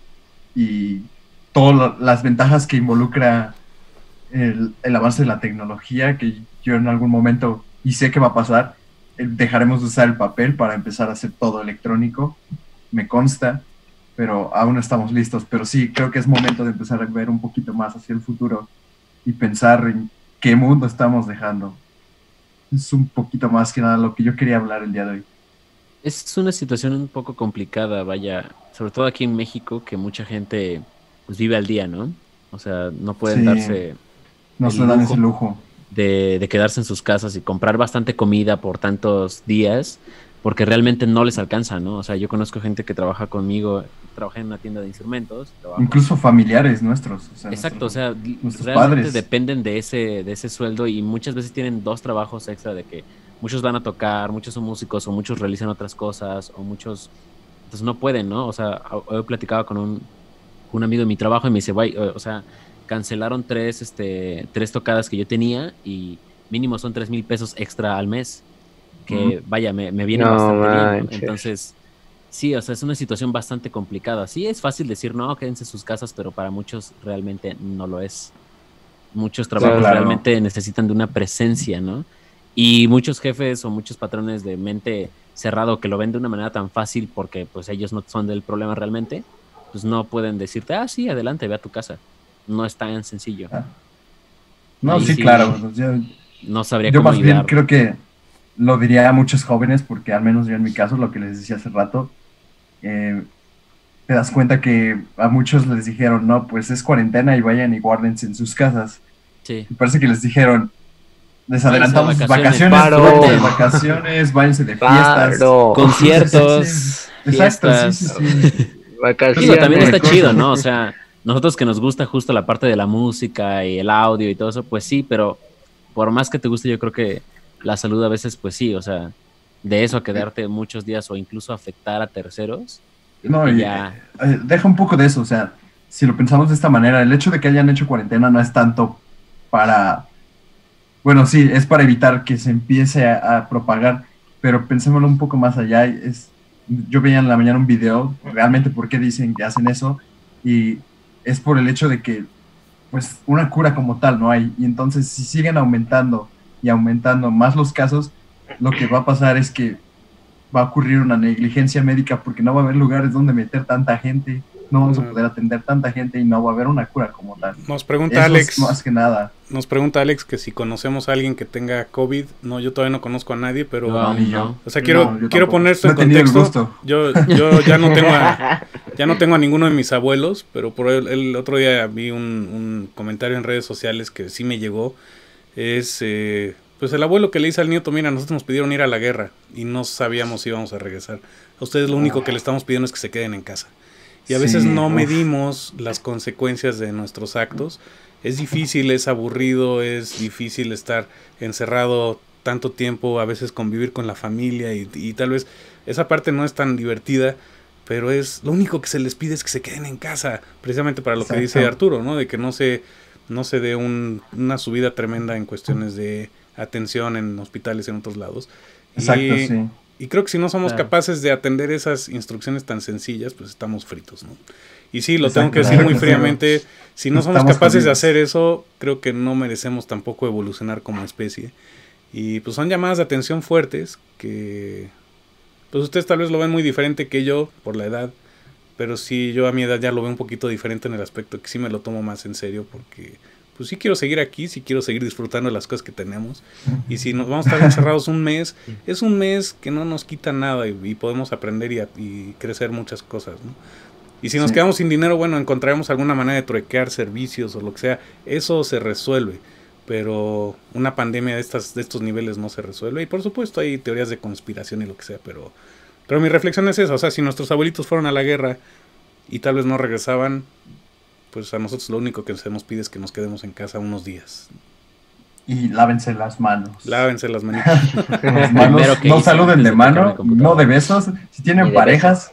y todas las ventajas que involucra el, el avance de la tecnología, que yo en algún momento, y sé que va a pasar, eh, dejaremos de usar el papel para empezar a hacer todo electrónico, me consta, pero aún no estamos listos. Pero sí, creo que es momento de empezar a ver un poquito más hacia el futuro y pensar en qué mundo estamos dejando. Es un poquito más que nada lo que yo quería hablar el día de hoy. Es una situación un poco complicada, vaya, sobre todo aquí en México, que mucha gente pues vive al día, ¿no? O sea, no pueden Sí. darse No El se dan lujo. ese lujo. de, de quedarse en sus casas y comprar bastante comida por tantos días, porque realmente no les alcanza, ¿no? O sea, yo conozco gente que trabaja conmigo, trabaja en una tienda de instrumentos. trabaja- Incluso familiares nuestros. O sea, Exacto, o nuestros- sea, nuestros realmente padres. dependen de ese, de ese sueldo y muchas veces tienen dos trabajos extra de que muchos van a tocar, muchos son músicos o muchos realizan otras cosas o muchos, entonces no pueden, ¿no? O sea, he platicado con un, un amigo de mi trabajo y me dice, güey, o sea, cancelaron tres, este, tres tocadas que yo tenía y mínimo son tres mil pesos extra al mes, que vaya, me, me viene No bastante bien, ¿no? manches. Entonces, sí, o sea, es una situación bastante complicada. Sí, es fácil decir, no, quédense en sus casas, pero para muchos realmente no lo es. Muchos trabajos claro. realmente necesitan de una presencia, ¿no? Y muchos jefes o muchos patrones de mente cerrado que lo ven de una manera tan fácil porque pues ellos no son del problema realmente, pues no pueden decirte, ah, sí, adelante, ve a tu casa. No es tan sencillo. Ah. No, Ahí sí, sí. claro. pues, Yo, No sabría yo cómo más bien ayudar. creo que lo diría a muchos jóvenes, porque al menos yo en mi caso, lo que les decía hace rato, eh, te das cuenta que a muchos les dijeron, no, pues es cuarentena y vayan y guárdense en sus casas. Sí. Y parece que les dijeron, les adelantamos sus vacaciones, vacaciones, paro. váyanse de vacaciones, váyanse de fiestas. Paro. Conciertos, Sí, sí, sí. Exacto, fiestas. sí, sí, sí. Vacaciones. Digo, también está Cosas. chido, ¿no? O sea, nosotros que nos gusta justo la parte de la música y el audio y todo eso, pues sí, pero por más que te guste, yo creo que la salud a veces, pues sí, o sea, de eso a quedarte muchos días o incluso afectar a terceros, yo No, creo que y, ya... eh, deja un poco de eso, o sea, si lo pensamos de esta manera, el hecho de que hayan hecho cuarentena no es tanto para, bueno, sí, es para evitar que se empiece a, a propagar, pero pensémoslo un poco más allá, es, yo veía en la mañana un video, realmente por qué dicen que hacen eso, y es por el hecho de que, pues, una cura como tal no hay, y entonces si siguen aumentando y aumentando más los casos, lo que va a pasar es que va a ocurrir una negligencia médica porque no va a haber lugares donde meter tanta gente, no vamos a poder atender tanta gente y no va a haber una cura como tal. Nos pregunta Eso Alex, es más que nada. nos pregunta Alex que si conocemos a alguien que tenga COVID. No, yo todavía no conozco a nadie, pero... No, ni no. yo. O sea, quiero, No, yo quiero tampoco. poner esto No en he tenido el contexto. gusto. Yo, yo ya no tengo a, ya no tengo a ninguno de mis abuelos, pero por el, el otro día vi un, un comentario en redes sociales que sí me llegó. Es, eh, pues el abuelo que le dice al nieto, mira, nosotros nos pidieron ir a la guerra y no sabíamos si íbamos a regresar. A ustedes lo único que le estamos pidiendo es que se queden en casa. Y a veces Sí, no uf. medimos las consecuencias de nuestros actos. Es difícil, es aburrido, es difícil estar encerrado tanto tiempo, a veces convivir con la familia y, y tal vez esa parte no es tan divertida, pero es lo único que se les pide es que se queden en casa, precisamente para lo Exacto. que dice Arturo, ¿no? De que no se, no se dé un, una subida tremenda en cuestiones de atención en hospitales y en otros lados. Exacto, y, sí. y creo que si no somos Claro. capaces de atender esas instrucciones tan sencillas, pues estamos fritos, ¿no? Y sí, lo Exacto, tengo que decir claro muy que sí. fríamente, si no somos Estamos capaces de jodidos. hacer eso, creo que no merecemos tampoco evolucionar como especie. Y pues son llamadas de atención fuertes que pues ustedes tal vez lo ven muy diferente que yo por la edad, pero sí yo a mi edad ya lo veo un poquito diferente en el aspecto que sí me lo tomo más en serio porque pues sí quiero seguir aquí, sí quiero seguir disfrutando de las cosas que tenemos. Y si nos vamos a estar encerrados un mes, es un mes que no nos quita nada y, y podemos aprender y, a- y crecer muchas cosas, ¿no? Y si nos Sí. quedamos sin dinero, bueno, encontraremos alguna manera de truequear servicios o lo que sea. Eso se resuelve. Pero una pandemia de estas de estos niveles no se resuelve. Y por supuesto hay teorías de conspiración y lo que sea. Pero, pero mi reflexión es esa. O sea, si nuestros abuelitos fueron a la guerra y tal vez no regresaban, pues a nosotros lo único que se nos pide es que nos quedemos en casa unos días. Y lávense las manos. Lávense las manitas. Las manos, Primero que no hice saluden antes de de tocar mano, mi computadora. no de besos. Si tienen Ni de parejas,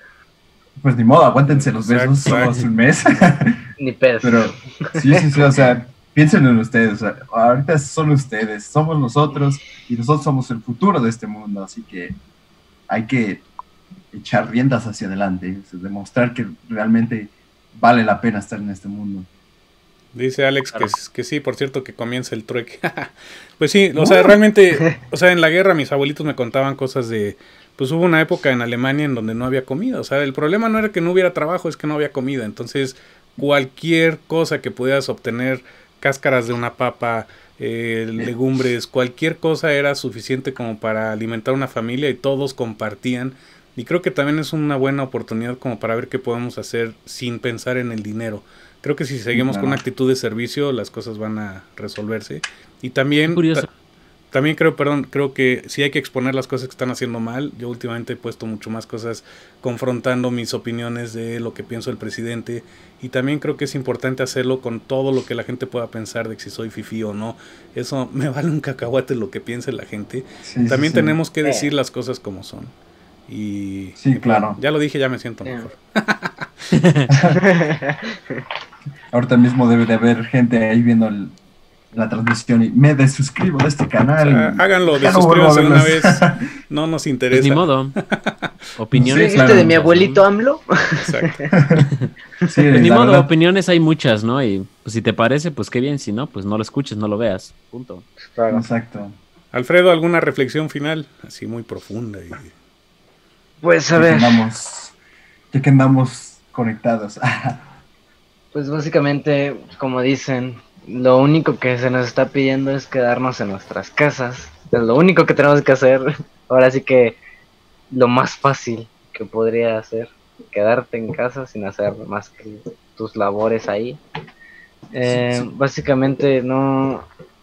pues ni modo, aguántense los Exacto, besos, exacto. somos un mes. Ni pedo. Pero sí, sí, sí, o sea, piensen en ustedes. O sea, ahorita son ustedes, somos nosotros y nosotros somos el futuro de este mundo. Así que hay que echar riendas hacia adelante, o sea, demostrar que realmente vale la pena estar en este mundo. Dice Alex Claro. que, que sí, por cierto, que comienza el trueque. Pues sí, o sea, realmente, o sea, en la guerra mis abuelitos me contaban cosas de, pues hubo una época en Alemania en donde no había comida, o sea, el problema no era que no hubiera trabajo, es que no había comida, entonces cualquier cosa que pudieras obtener, cáscaras de una papa, eh, legumbres, cualquier cosa era suficiente como para alimentar una familia y todos compartían. Y creo que también es una buena oportunidad como para ver qué podemos hacer sin pensar en el dinero. Creo que si seguimos claro. con una actitud de servicio, las cosas van a resolverse. Y también, Curioso. ta- también creo, perdón, creo que sí hay que exponer las cosas que están haciendo mal. Yo últimamente he puesto mucho más cosas confrontando mis opiniones de lo que pienso del presidente. Y también creo que es importante hacerlo con todo lo que la gente pueda pensar de si soy fifí o no. Eso me vale un cacahuate lo que piense la gente. Sí, También sí, sí. tenemos que Eh. decir las cosas como son. Y, Sí, y pues, claro. ya lo dije, ya me siento Yeah. mejor. Ahorita mismo debe de haber gente ahí viendo el- la transmisión y me desuscribo de este O canal. sea, y háganlo, ya no vuelvo a desuscríbanse de una vez. verlos. No nos Pues interesa. ni modo. Opiniones. Sí, ¿Viste claro. de mi abuelito AMLO? Exacto. Sí, Pues ni la modo, verdad, opiniones hay muchas, ¿no? Y pues, si te parece, pues qué bien. Si no, pues no lo escuches, no lo veas. Punto. Claro. exacto. Alfredo, ¿alguna reflexión final? Así muy profunda. Y... Pues a Ya que ver, andamos, ya que andamos conectados. pues básicamente, como dicen, lo único que se nos está pidiendo es quedarnos en nuestras casas. Es lo único que tenemos que hacer. Ahora sí que lo más fácil que podría hacer, quedarte en casa sin hacer más que tus labores ahí. Eh, Sí, sí. Básicamente no,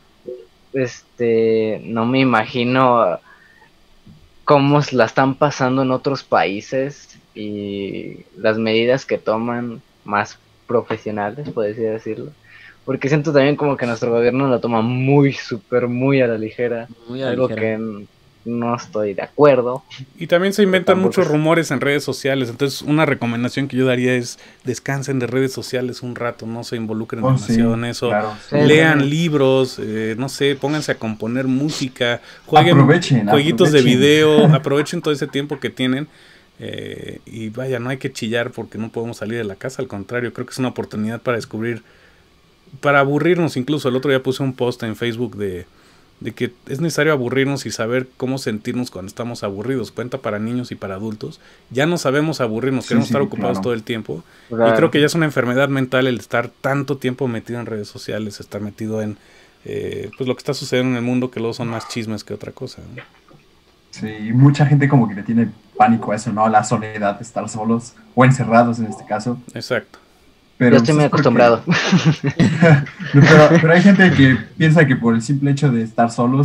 este, no me imagino cómo la están pasando en otros países y las medidas que toman más profesionales, por así decirlo. Porque siento también como que nuestro gobierno lo toma muy, súper, muy a la ligera. Muy a la Algo ligera. que n- no estoy de acuerdo. y también se inventan Tampoco muchos es- rumores en redes sociales. Entonces, una recomendación que yo daría es descansen de redes sociales un rato, no se involucren Oh, sí, demasiado en eso. claro. Sí. Lean sí. libros, eh, no sé, pónganse a componer música, jueguen Aprovechen, jueguitos de aprovechen. video, aprovechen todo ese tiempo que tienen. eh, y vaya, no hay que chillar porque no podemos salir de la casa, al contrario, creo que es una oportunidad para descubrir, para aburrirnos incluso. El otro día puse un post en Facebook de, de que es necesario aburrirnos y saber cómo sentirnos cuando estamos aburridos. Cuenta para niños y para adultos. Ya no sabemos aburrirnos, Sí, queremos sí, estar ocupados claro. todo el tiempo. Y Claro. creo que ya es una enfermedad mental el estar tanto tiempo metido en redes sociales, estar metido en eh, pues lo que está sucediendo en el mundo, que luego son más chismes que otra cosa, ¿no? Sí, y mucha gente como que le tiene pánico a eso, ¿no? A la soledad, estar solos o encerrados en este caso. Exacto. Pero Yo estoy muy pues, es porque- acostumbrado. pero, pero hay gente que piensa que por el simple hecho de estar solos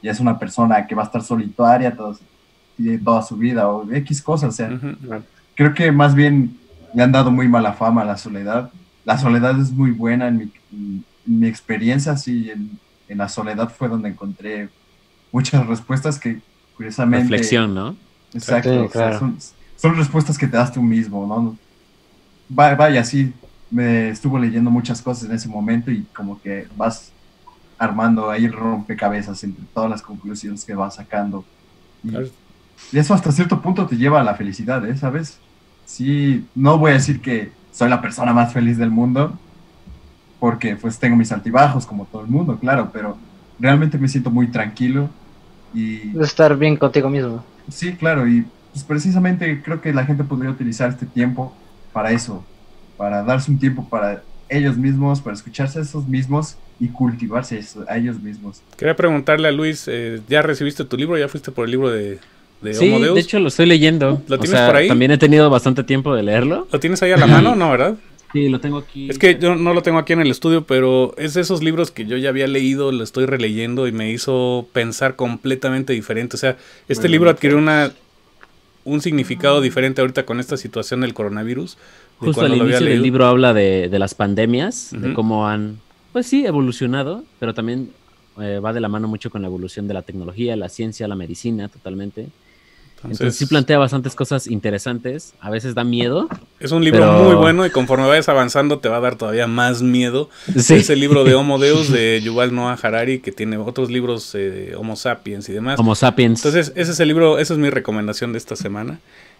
y es una persona que va a estar solitaria toda, toda su vida o X cosas, o sea, Ujú. creo que más bien le han dado muy mala fama a la soledad. La soledad es muy buena en mi, en mi experiencia, sí, en, en la soledad fue donde encontré muchas respuestas que curiosamente... Reflexión, ¿no? Exacto, Sí, o sea, claro. son, son respuestas que te das tú mismo, ¿no? Va- Vaya, sí, me estuvo leyendo muchas cosas en ese momento y como que vas armando ahí el rompecabezas entre todas las conclusiones que vas sacando. Y, Claro. y eso hasta cierto punto te lleva a la felicidad, ¿eh? ¿Sabes? Sí, no voy a decir que soy la persona más feliz del mundo, porque pues tengo mis altibajos como todo el mundo, claro, pero realmente me siento muy tranquilo y Estar bien contigo mismo. sí, claro, y pues precisamente creo que la gente podría utilizar este tiempo para eso, para darse un tiempo para ellos mismos, para escucharse a esos mismos y cultivarse eso- a ellos mismos. Quería preguntarle a Luis, eh, ¿ya recibiste tu libro? ¿Ya fuiste por el libro de, de Sí, Homo Deus? de hecho lo estoy leyendo. ¿Lo O tienes sea, por ahí? también he tenido bastante tiempo de leerlo. ¿Lo tienes ahí a la mano? No, ¿verdad? Sí, lo tengo aquí. Es que yo no lo tengo aquí en el estudio, pero es de esos libros que yo ya había leído, lo estoy releyendo y me hizo pensar completamente diferente. O sea, este Bueno, libro ok. adquirió una, un significado diferente ahorita con esta situación del coronavirus. De Justo al cuando lo había inicio del leído. libro habla de, de las pandemias, de Ujú. cómo han, pues sí, evolucionado, pero también eh, va de la mano mucho con la evolución de la tecnología, la ciencia, la medicina, totalmente. Entonces, Entonces, sí plantea bastantes cosas interesantes, a veces da miedo. es un libro pero- muy bueno y conforme vayas avanzando te va a dar todavía más miedo. Sí. Es el libro de Homo Deus de Yuval Noah Harari, que tiene otros libros, eh, Homo Sapiens y demás. Homo sapiens. Entonces, ese es el libro, esa es mi recomendación de esta semana.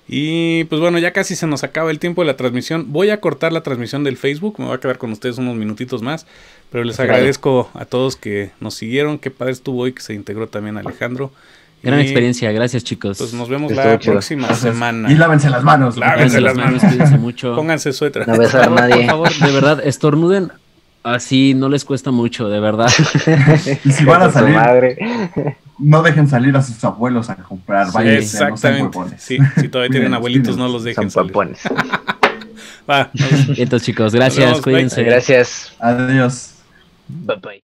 Y pues bueno, ya casi se nos acaba el tiempo de la transmisión. Voy a cortar la transmisión del Facebook, me voy a quedar con ustedes unos minutitos más. Pero les agradezco a todos que nos siguieron. Qué padre estuvo hoy que se integró también Alejandro. Gran Y, experiencia, gracias chicos. Pues nos vemos Estuvo la chido. próxima Entonces, semana. Y lávense las manos. Lávense Lávense las las manos, manos. cuídense mucho. Pónganse suéter. No besar a Por nadie. favor, de verdad, estornuden así, no les cuesta mucho, de verdad. Y si van a Con su salir, madre. no dejen salir a sus abuelos a comprar. Sí, Vayan, no sean Exactamente. huevones. Sí, si todavía tienen Cuídenlos, abuelitos, no cuídenlos. los dejen Son salir. papones. Va, nos- Entonces chicos, Nos gracias, vemos, bye. cuídense. Gracias. Adiós. Bye bye.